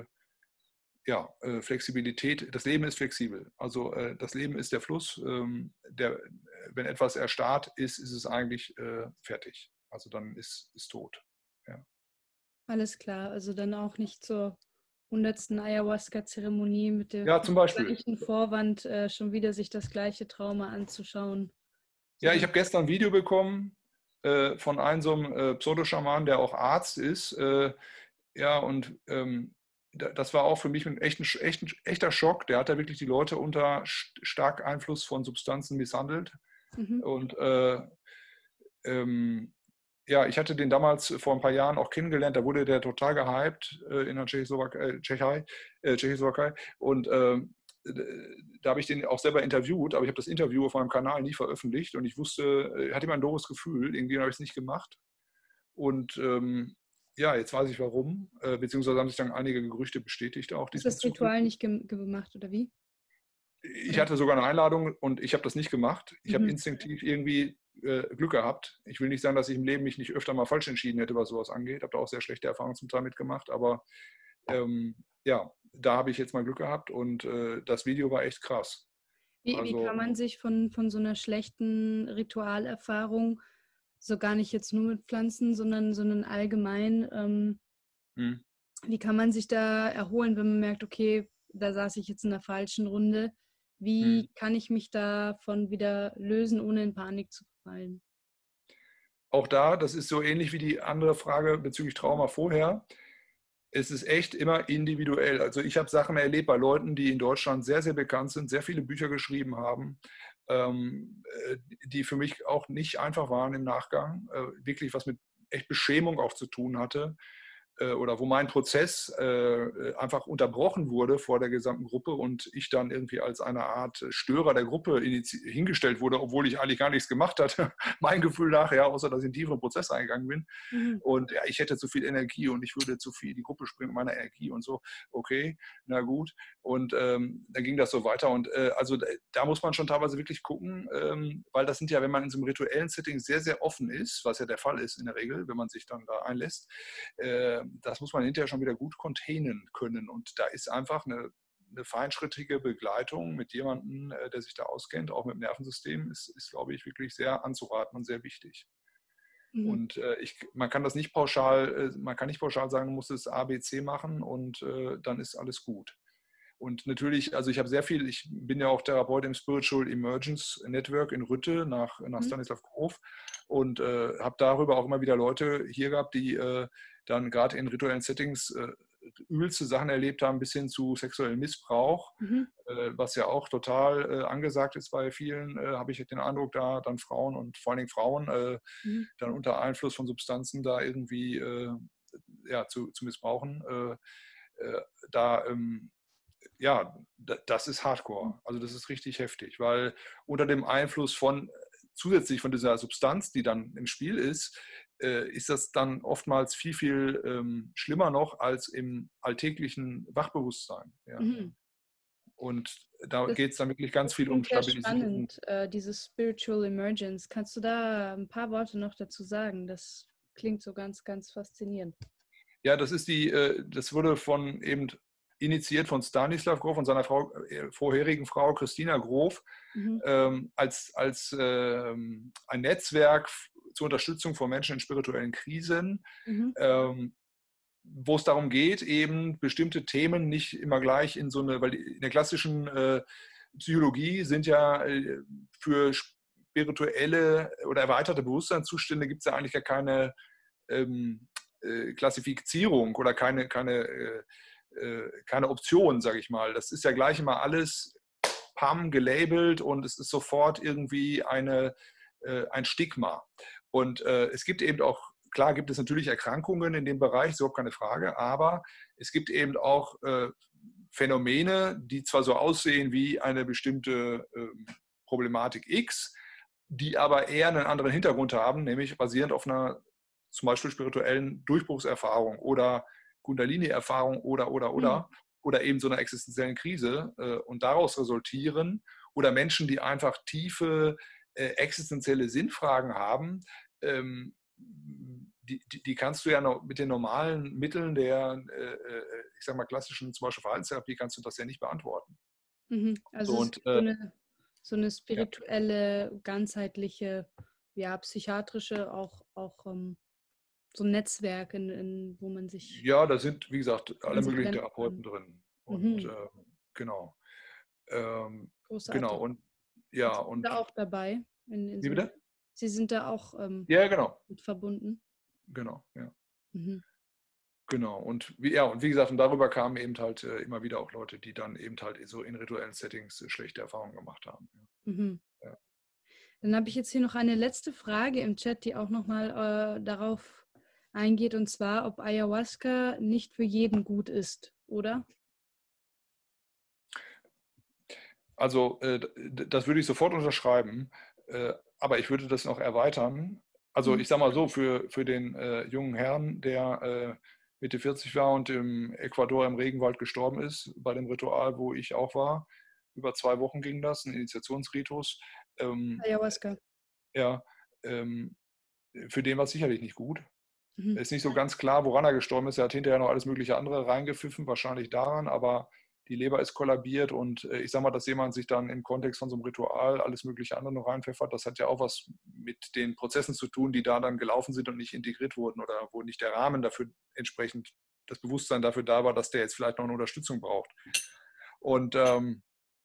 ja, äh, Flexibilität, das Leben ist flexibel. Also äh, das Leben ist der Fluss. Ähm, der, wenn etwas erstarrt ist, ist es eigentlich äh, fertig. Also dann ist es tot. Ja. Alles klar, also dann auch nicht zur hundertsten Ayahuasca-Zeremonie mit dem Ja, zum Beispiel. gleichen Vorwand äh, schon wieder sich das gleiche Trauma anzuschauen. Ja, ich Sondern, habe gestern ein Video bekommen äh, von einem so einem äh, Pseudoschaman, der auch Arzt ist. Äh, ja, und ähm, das war auch für mich ein, echt, ein, echt, ein echter Schock. Der hat da wirklich die Leute unter stark Einfluss von Substanzen misshandelt. mhm. Und äh, ähm, ja, ich hatte den damals vor ein paar Jahren auch kennengelernt. Da wurde der total gehypt äh, in der Tschechoslowakei. Äh, Tschechei, äh, Tschechoslowakei. Und ähm, da habe ich den auch selber interviewt, aber ich habe das Interview auf meinem Kanal nie veröffentlicht und ich wusste, ich hatte immer ein doofes Gefühl, irgendwie habe ich es nicht gemacht. Und ähm, ja, jetzt weiß ich warum, äh, beziehungsweise haben sich dann einige Gerüchte bestätigt auch Hast du das diesbezüglich. Ritual nicht ge gemacht oder wie? Ich Oder? hatte sogar eine Einladung und ich habe das nicht gemacht. Ich habe Mhm. instinktiv irgendwie äh, Glück gehabt. Ich will nicht sagen, dass ich im Leben mich nicht öfter mal falsch entschieden hätte, was sowas angeht. Ich habe da auch sehr schlechte Erfahrungen zum Teil mitgemacht. Aber ähm, ja, da habe ich jetzt mal Glück gehabt und äh, das Video war echt krass. Wie, wie kann Also, man sich von, von so einer schlechten Ritualerfahrung, so gar nicht jetzt nur mit Pflanzen, sondern, sondern allgemein, ähm, hm, wie kann man sich da erholen, wenn man merkt, okay, da saß ich jetzt in der falschen Runde? hm. Wie kann ich mich davon wieder lösen, ohne in Panik zu fallen? Auch da, das ist so ähnlich wie die andere Frage bezüglich Trauma vorher. Es ist echt immer individuell. Also ich habe Sachen erlebt bei Leuten, die in Deutschland sehr, sehr bekannt sind, sehr viele Bücher geschrieben haben, ähm, äh, die für mich auch nicht einfach waren im Nachgang, äh, wirklich was mit echt Beschämung auch zu tun hatte. Äh, oder wo mein Prozess äh, einfach unterbrochen wurde vor der gesamten Gruppe und ich dann irgendwie als eine Art Störer der Gruppe hingestellt wurde, obwohl ich eigentlich gar nichts gemacht hatte. Mein Gefühl nachher, außer dass ich in einen tieferen Prozess eingegangen bin. Mhm. Und ja, ich hätte zu viel Energie und ich würde zu viel, die Gruppe springt meiner Energie und so. Okay, na gut. Und ähm, dann ging das so weiter. Und äh, also da muss man schon teilweise wirklich gucken, ähm, weil das sind ja, wenn man in so einem rituellen Setting sehr, sehr offen ist, was ja der Fall ist in der Regel, wenn man sich dann da einlässt, äh, das muss man hinterher schon wieder gut containen können. Und da ist einfach eine, eine feinschrittige Begleitung mit jemandem, äh, der sich da auskennt, auch mit dem Nervensystem, ist, ist, glaube ich, wirklich sehr anzuraten und sehr wichtig. Mhm. Und äh, ich, man kann das nicht pauschal, äh, man kann nicht pauschal sagen, man muss es A, B, C machen und äh, dann ist alles gut. Und natürlich, also ich habe sehr viel, ich bin ja auch Therapeut im Spiritual Emergence Network in Rütte nach, nach Mhm. Stanislav Grof und äh, habe darüber auch immer wieder Leute hier gehabt, die äh, dann gerade in rituellen Settings äh, übelste Sachen erlebt haben, bis hin zu sexuellem Missbrauch, Mhm. äh, was ja auch total äh, angesagt ist bei vielen, äh, habe ich den Eindruck, da dann Frauen und vor allen Dingen Frauen äh, Mhm. dann unter Einfluss von Substanzen da irgendwie äh, ja, zu, zu missbrauchen. Äh, äh, da ähm, ja, das ist Hardcore. Also das ist richtig heftig, weil unter dem Einfluss von zusätzlich von dieser Substanz, die dann im Spiel ist, äh, ist das dann oftmals viel, viel ähm, schlimmer noch als im alltäglichen Wachbewusstsein. Ja. Mhm. Und da Das, geht es dann wirklich ganz das viel um klingt sehr Stabilisierung. spannend, äh, dieses Spiritual Emergence. Kannst du da ein paar Worte noch dazu sagen? Das klingt so ganz, ganz faszinierend. Ja, das ist die, äh, das wurde von eben initiiert von Stanislav Grof und seiner Frau, äh, vorherigen Frau Christina Grof Mhm. ähm, als, als ähm, ein Netzwerk zur Unterstützung von Menschen in spirituellen Krisen, Mhm. ähm, wo es darum geht, eben bestimmte Themen nicht immer gleich in so eine, weil in der klassischen äh, Psychologie sind ja äh, für spirituelle oder erweiterte Bewusstseinszustände gibt es ja eigentlich gar keine ähm, äh, Klassifizierung oder keine, keine, äh, äh, keine Option, sage ich mal. Das ist ja gleich immer alles Pam gelabelt und es ist sofort irgendwie eine, äh, ein Stigma. Und äh, es gibt eben auch, klar gibt es natürlich Erkrankungen in dem Bereich, ist überhaupt keine Frage, aber es gibt eben auch äh, Phänomene, die zwar so aussehen wie eine bestimmte äh, Problematik X, die aber eher einen anderen Hintergrund haben, nämlich basierend auf einer zum Beispiel spirituellen Durchbruchserfahrung oder Kundalini-Erfahrung oder, oder, Mhm. oder, oder eben so einer existenziellen Krise äh, und daraus resultieren oder Menschen, die einfach tiefe äh, existenzielle Sinnfragen haben, ähm, die, die, die, kannst du ja noch mit den normalen Mitteln der, äh, ich sag mal, klassischen zum Beispiel Verhaltenstherapie, kannst du das ja nicht beantworten. Mhm. Also So, es und ist so äh, eine, so eine ja. spirituelle, ganzheitliche, ja, psychiatrische, auch, auch ähm, so ein Netzwerk, in, in, wo man sich, Ja, da sind, wie gesagt, wo alle man sich möglichen wenden kann. Therapeuten drin. Und Mhm. äh, genau. Ähm, genau. Großartig. Und Und ja, Sie sind und da auch dabei in, in wie so einem, bitte? Sie sind da auch ähm, Ja, genau. mit verbunden. Genau, ja. Mhm. Genau. Und wie, ja, und wie gesagt, und darüber kamen eben halt äh, immer wieder auch Leute, die dann eben halt so in rituellen Settings äh, schlechte Erfahrungen gemacht haben. Mhm. Ja. Ja. Dann habe ich jetzt hier noch eine letzte Frage im Chat, die auch nochmal äh, darauf eingeht, und zwar, ob Ayahuasca nicht für jeden gut ist, oder? Also äh, das würde ich sofort unterschreiben, äh, aber ich würde das noch erweitern. Also Mhm. ich sage mal so, für, für den äh, jungen Herrn, der äh, Mitte vierzig war und im Ecuador im Regenwald gestorben ist, bei dem Ritual, wo ich auch war, über zwei Wochen ging das, ein Initiationsritus, ähm, Ayahuasca. ja, ähm, für den war es sicherlich nicht gut. Mhm. Ist nicht so ganz klar, woran er gestorben ist. Er hat hinterher noch alles mögliche andere reingepfiffen, wahrscheinlich daran, aber die Leber ist kollabiert und äh, ich sage mal, dass jemand sich dann im Kontext von so einem Ritual alles mögliche andere noch reinpfeffert, das hat ja auch was mit den Prozessen zu tun, die da dann gelaufen sind und nicht integriert wurden oder wo nicht der Rahmen dafür entsprechend, das Bewusstsein dafür da war, dass der jetzt vielleicht noch eine Unterstützung braucht. Und ähm,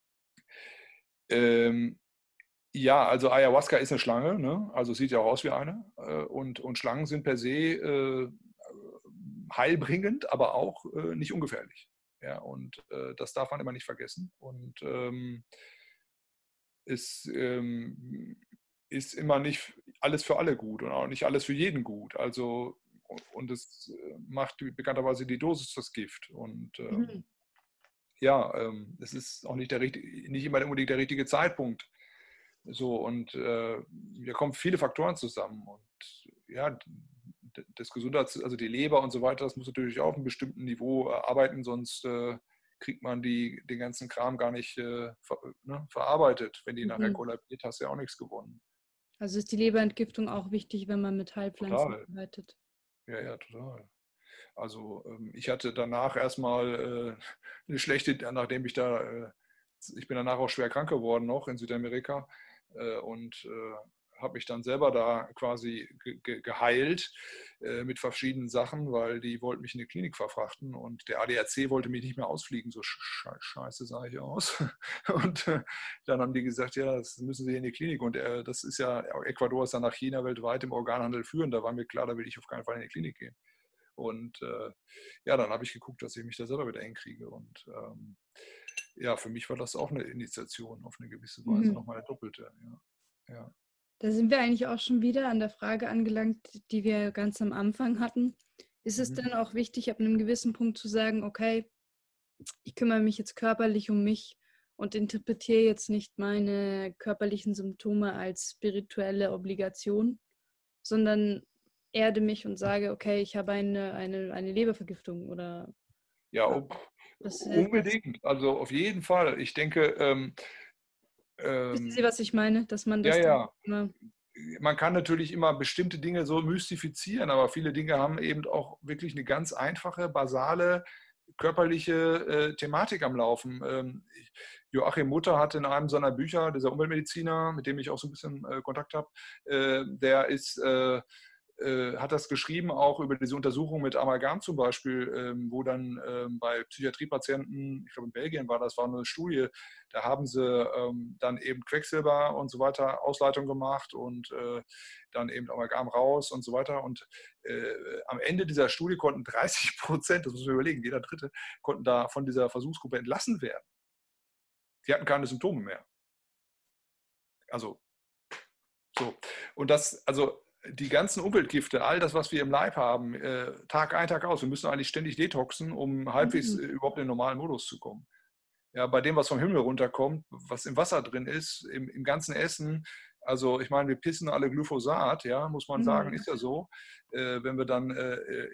ähm, ja, also Ayahuasca ist eine Schlange, ne? Also sieht ja auch aus wie eine. Äh, und, und Schlangen sind per se äh, heilbringend, aber auch äh, nicht ungefährlich. Ja, und äh, das darf man immer nicht vergessen. Und ähm, es ähm, ist immer nicht alles für alle gut und auch nicht alles für jeden gut. Also, und es macht bekannterweise die Dosis das Gift. Und Mhm. ähm, ja, ähm, es ist auch nicht, der, nicht immer unbedingt der richtige Zeitpunkt. So, und äh, da kommen viele Faktoren zusammen. Und ja, das Gesundheits-, also die Leber und so weiter, das muss natürlich auf einem bestimmten Niveau äh, arbeiten, sonst äh, kriegt man die, den ganzen Kram gar nicht äh, ver, ne, verarbeitet. Wenn die nachher Mhm. kollabiert, hast du ja auch nichts gewonnen. Also ist die Leberentgiftung auch wichtig, wenn man mit Heilpflanzen Total. arbeitet. Ja, ja, total. Also ähm, ich hatte danach erstmal äh, eine schlechte, nachdem ich da, äh, ich bin danach auch schwer krank geworden noch in Südamerika äh, und äh, habe mich dann selber da quasi ge ge geheilt äh, mit verschiedenen Sachen, weil die wollten mich in die Klinik verfrachten und der A D A C wollte mich nicht mehr ausfliegen, so sche scheiße sah ich aus. Und äh, dann haben die gesagt, ja, das müssen Sie in die Klinik und äh, das ist ja, Ecuador ist ja nach China weltweit im Organhandel führend, da war mir klar, da will ich auf keinen Fall in die Klinik gehen. Und äh, ja, dann habe ich geguckt, dass ich mich da selber wieder hinkriege. Und ähm, ja, für mich war das auch eine Initiation auf eine gewisse Weise, Mhm. nochmal eine doppelte. Ja. Ja. Da sind wir eigentlich auch schon wieder an der Frage angelangt, die wir ganz am Anfang hatten. Ist es Mhm. denn auch wichtig, ab einem gewissen Punkt zu sagen, okay, ich kümmere mich jetzt körperlich um mich und interpretiere jetzt nicht meine körperlichen Symptome als spirituelle Obligation, sondern erde mich und sage, okay, ich habe eine, eine, eine Lebervergiftung oder Ja, äh, ob, das ist das. unbedingt. Also auf jeden Fall. Ich denke, ähm, Wissen Sie, ähm, was ich meine? Dass man ja, das dann ja. immer. Man kann natürlich immer bestimmte Dinge so mystifizieren, aber viele Dinge haben eben auch wirklich eine ganz einfache, basale körperliche äh, Thematik am Laufen. Ähm, ich, Joachim Mutter hat in einem seiner Bücher, dieser Umweltmediziner, mit dem ich auch so ein bisschen äh, Kontakt habe, äh, der ist äh, äh, hat das geschrieben, auch über diese Untersuchung mit Amalgam zum Beispiel, ähm, wo dann ähm, bei Psychiatriepatienten, ich glaube in Belgien war das, war eine Studie, da haben sie ähm, dann eben Quecksilber und so weiter Ausleitung gemacht und äh, dann eben Amalgam raus und so weiter. Und äh, am Ende dieser Studie konnten dreißig Prozent, das muss man überlegen, jeder Dritte, konnten da von dieser Versuchsgruppe entlassen werden. Die hatten keine Symptome mehr. Also so. Und das, also die ganzen Umweltgifte, all das, was wir im Leib haben, äh, Tag ein, Tag aus, wir müssen eigentlich ständig detoxen, um halbwegs Mhm. äh, überhaupt in den normalen Modus zu kommen. Ja, bei dem, was vom Himmel runterkommt, was im Wasser drin ist, im, im ganzen Essen, also ich meine, wir pissen alle Glyphosat, ja, muss man sagen, Mhm. ist ja so. Äh, wenn wir dann äh, äh,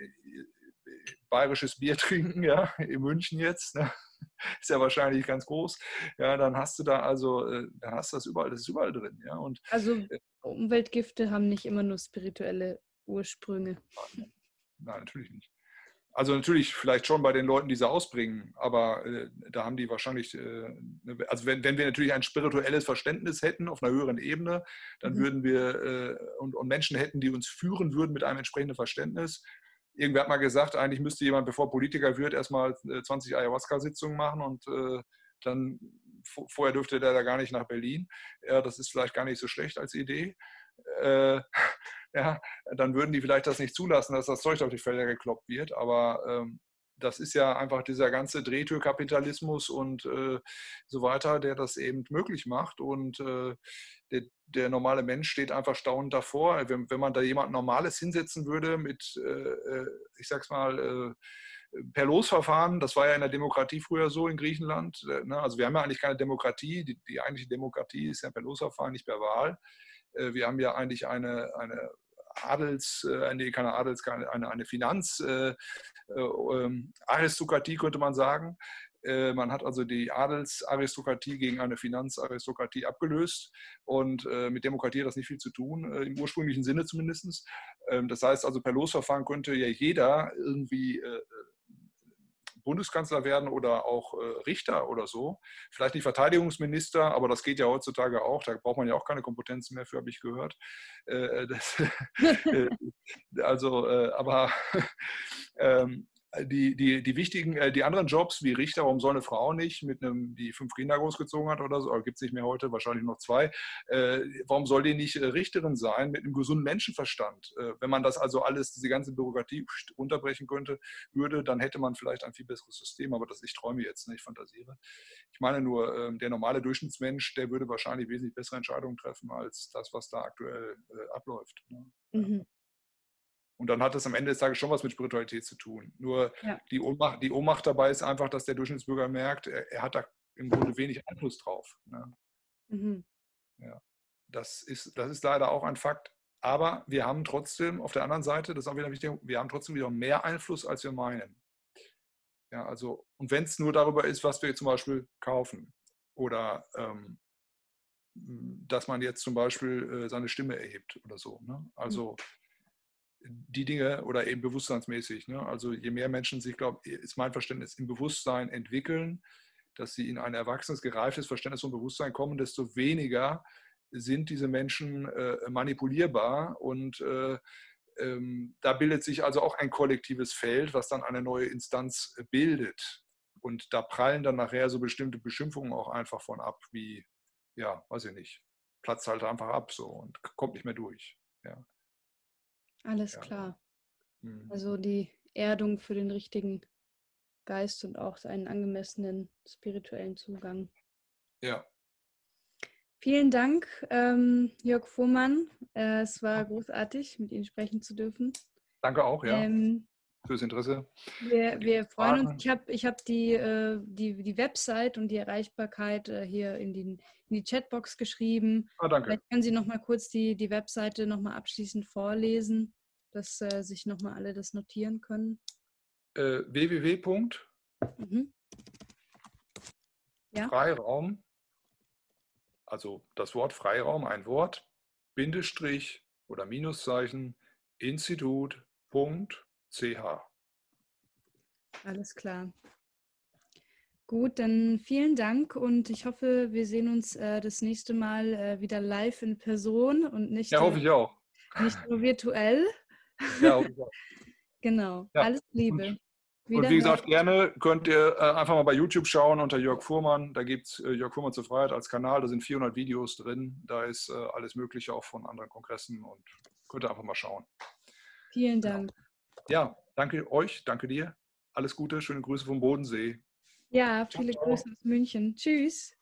bayerisches Bier trinken, ja, in München jetzt, ne, ist ja wahrscheinlich ganz groß, ja, dann hast du da also, äh, dann hast du das überall, das ist überall drin, ja, und Also äh, Umweltgifte haben nicht immer nur spirituelle Ursprünge. nein, natürlich nicht. Also natürlich vielleicht schon bei den Leuten, die sie ausbringen, aber äh, da haben die wahrscheinlich, äh, ne, also wenn, wenn wir natürlich ein spirituelles Verständnis hätten auf einer höheren Ebene, dann Mhm. würden wir äh, und, und Menschen hätten, die uns führen würden mit einem entsprechenden Verständnis. Irgendwer hat mal gesagt, eigentlich müsste jemand, bevor Politiker wird, erstmal äh, zwanzig Ayahuasca-Sitzungen machen und äh, dann vorher dürfte der da gar nicht nach Berlin. Ja, das ist vielleicht gar nicht so schlecht als Idee. Äh, ja, dann würden die vielleicht das nicht zulassen, dass das Zeug auf die Felder gekloppt wird. Aber ähm, das ist ja einfach dieser ganze Drehtürkapitalismus und äh, so weiter, der das eben möglich macht. Und äh, der, der, normale Mensch steht einfach staunend davor. Wenn, wenn man da jemand Normales hinsetzen würde mit, äh, ich sag's mal, äh, per Losverfahren, das war ja in der Demokratie früher so in Griechenland. Ne? Also wir haben ja eigentlich keine Demokratie. Die, die eigentliche Demokratie ist ja per Losverfahren, nicht per Wahl. Wir haben ja eigentlich eine, eine Adels, äh, nee, keine Adels, keine, eine, eine Finanzaristokratie, äh, äh, könnte man sagen. Äh, man hat also die Adelsaristokratie gegen eine Finanzaristokratie abgelöst und äh, mit Demokratie hat das nicht viel zu tun, äh, im ursprünglichen Sinne zumindest. Ähm, das heißt also, per Losverfahren könnte ja jeder irgendwie äh, Bundeskanzler werden oder auch äh, Richter oder so. Vielleicht nicht Verteidigungsminister, aber das geht ja heutzutage auch. Da braucht man ja auch keine Kompetenzen mehr für, habe ich gehört. Äh, das, äh, also, äh, aber ähm, die, die, die wichtigen, äh, die anderen Jobs wie Richter, warum soll eine Frau nicht mit einem, die fünf Kinder großgezogen hat oder so, gibt es nicht mehr heute, wahrscheinlich noch zwei, äh, warum soll die nicht äh, Richterin sein mit einem gesunden Menschenverstand? Äh, wenn man das also alles, diese ganze Bürokratie unterbrechen könnte, würde, dann hätte man vielleicht ein viel besseres System, aber das, ich träume jetzt, ne, ich fantasiere. Ich meine nur, äh, der normale Durchschnittsmensch, der würde wahrscheinlich wesentlich bessere Entscheidungen treffen als das, was da aktuell äh, abläuft. Ne? Ja. Mhm. Und dann hat das am Ende des Tages schon was mit Spiritualität zu tun. Nur Ja. die Ohnmacht, die Ohnmacht dabei ist einfach, dass der Durchschnittsbürger merkt, er, er hat da im Grunde wenig Einfluss drauf. Ne? Mhm. Ja. Das ist, das ist leider auch ein Fakt. Aber wir haben trotzdem, auf der anderen Seite, das ist auch wieder wichtig, wir haben trotzdem wieder mehr Einfluss, als wir meinen. Ja, also, und wenn es nur darüber ist, was wir zum Beispiel kaufen oder ähm, dass man jetzt zum Beispiel äh, seine Stimme erhebt oder so. Ne? Also die Dinge oder eben bewusstseinsmäßig. Ne? Also je mehr Menschen sich, glaube ich, ist mein Verständnis, im Bewusstsein entwickeln, dass sie in ein erwachsenes, gereiftes Verständnis von Bewusstsein kommen, desto weniger sind diese Menschen äh, manipulierbar und äh, ähm, da bildet sich also auch ein kollektives Feld, was dann eine neue Instanz bildet. Und da prallen dann nachher so bestimmte Beschimpfungen auch einfach von ab, wie, ja, weiß ich nicht, platzt halt einfach ab so und kommt nicht mehr durch. Ja, Alles ja. klar. Hm. Also die Erdung für den richtigen Geist und auch einen angemessenen spirituellen Zugang. Ja. Vielen Dank, ähm, Jörg Fuhrmann. Äh, es war großartig, mit Ihnen sprechen zu dürfen. Danke auch, ja, Ähm, fürs Interesse. wir, wir freuen uns. Fragen. Ich habe ich hab die, äh, die, die Website und die Erreichbarkeit äh, hier in die, in die Chatbox geschrieben. Ah, danke. Vielleicht können Sie noch mal kurz die, die Webseite noch mal abschließend vorlesen, dass äh, sich noch mal alle das notieren können. Äh, w w w Punkt freiraum, Mhm. Ja. also das Wort Freiraum, ein Wort, Bindestrich oder Minuszeichen, Institut Punkt c h. Alles klar. Gut, dann vielen Dank und ich hoffe, wir sehen uns äh, das nächste Mal äh, wieder live in Person und nicht, Ja, äh, hoffe ich auch. nicht nur virtuell. Ja, hoffe ich auch. Genau. Ja. Alles Liebe. Und, und wie Wiederhören. gesagt, gerne könnt ihr äh, einfach mal bei YouTube schauen unter Jörg Fuhrmann. Da gibt es äh, Jörg Fuhrmann zur Freiheit als Kanal. Da sind vierhundert Videos drin. Da ist äh, alles Mögliche auch von anderen Kongressen und könnt ihr einfach mal schauen. Vielen Genau. Dank. Ja, danke euch, danke dir. Alles Gute, schöne Grüße vom Bodensee. Ja, Ciao, viele ciao. Grüße aus München. Tschüss.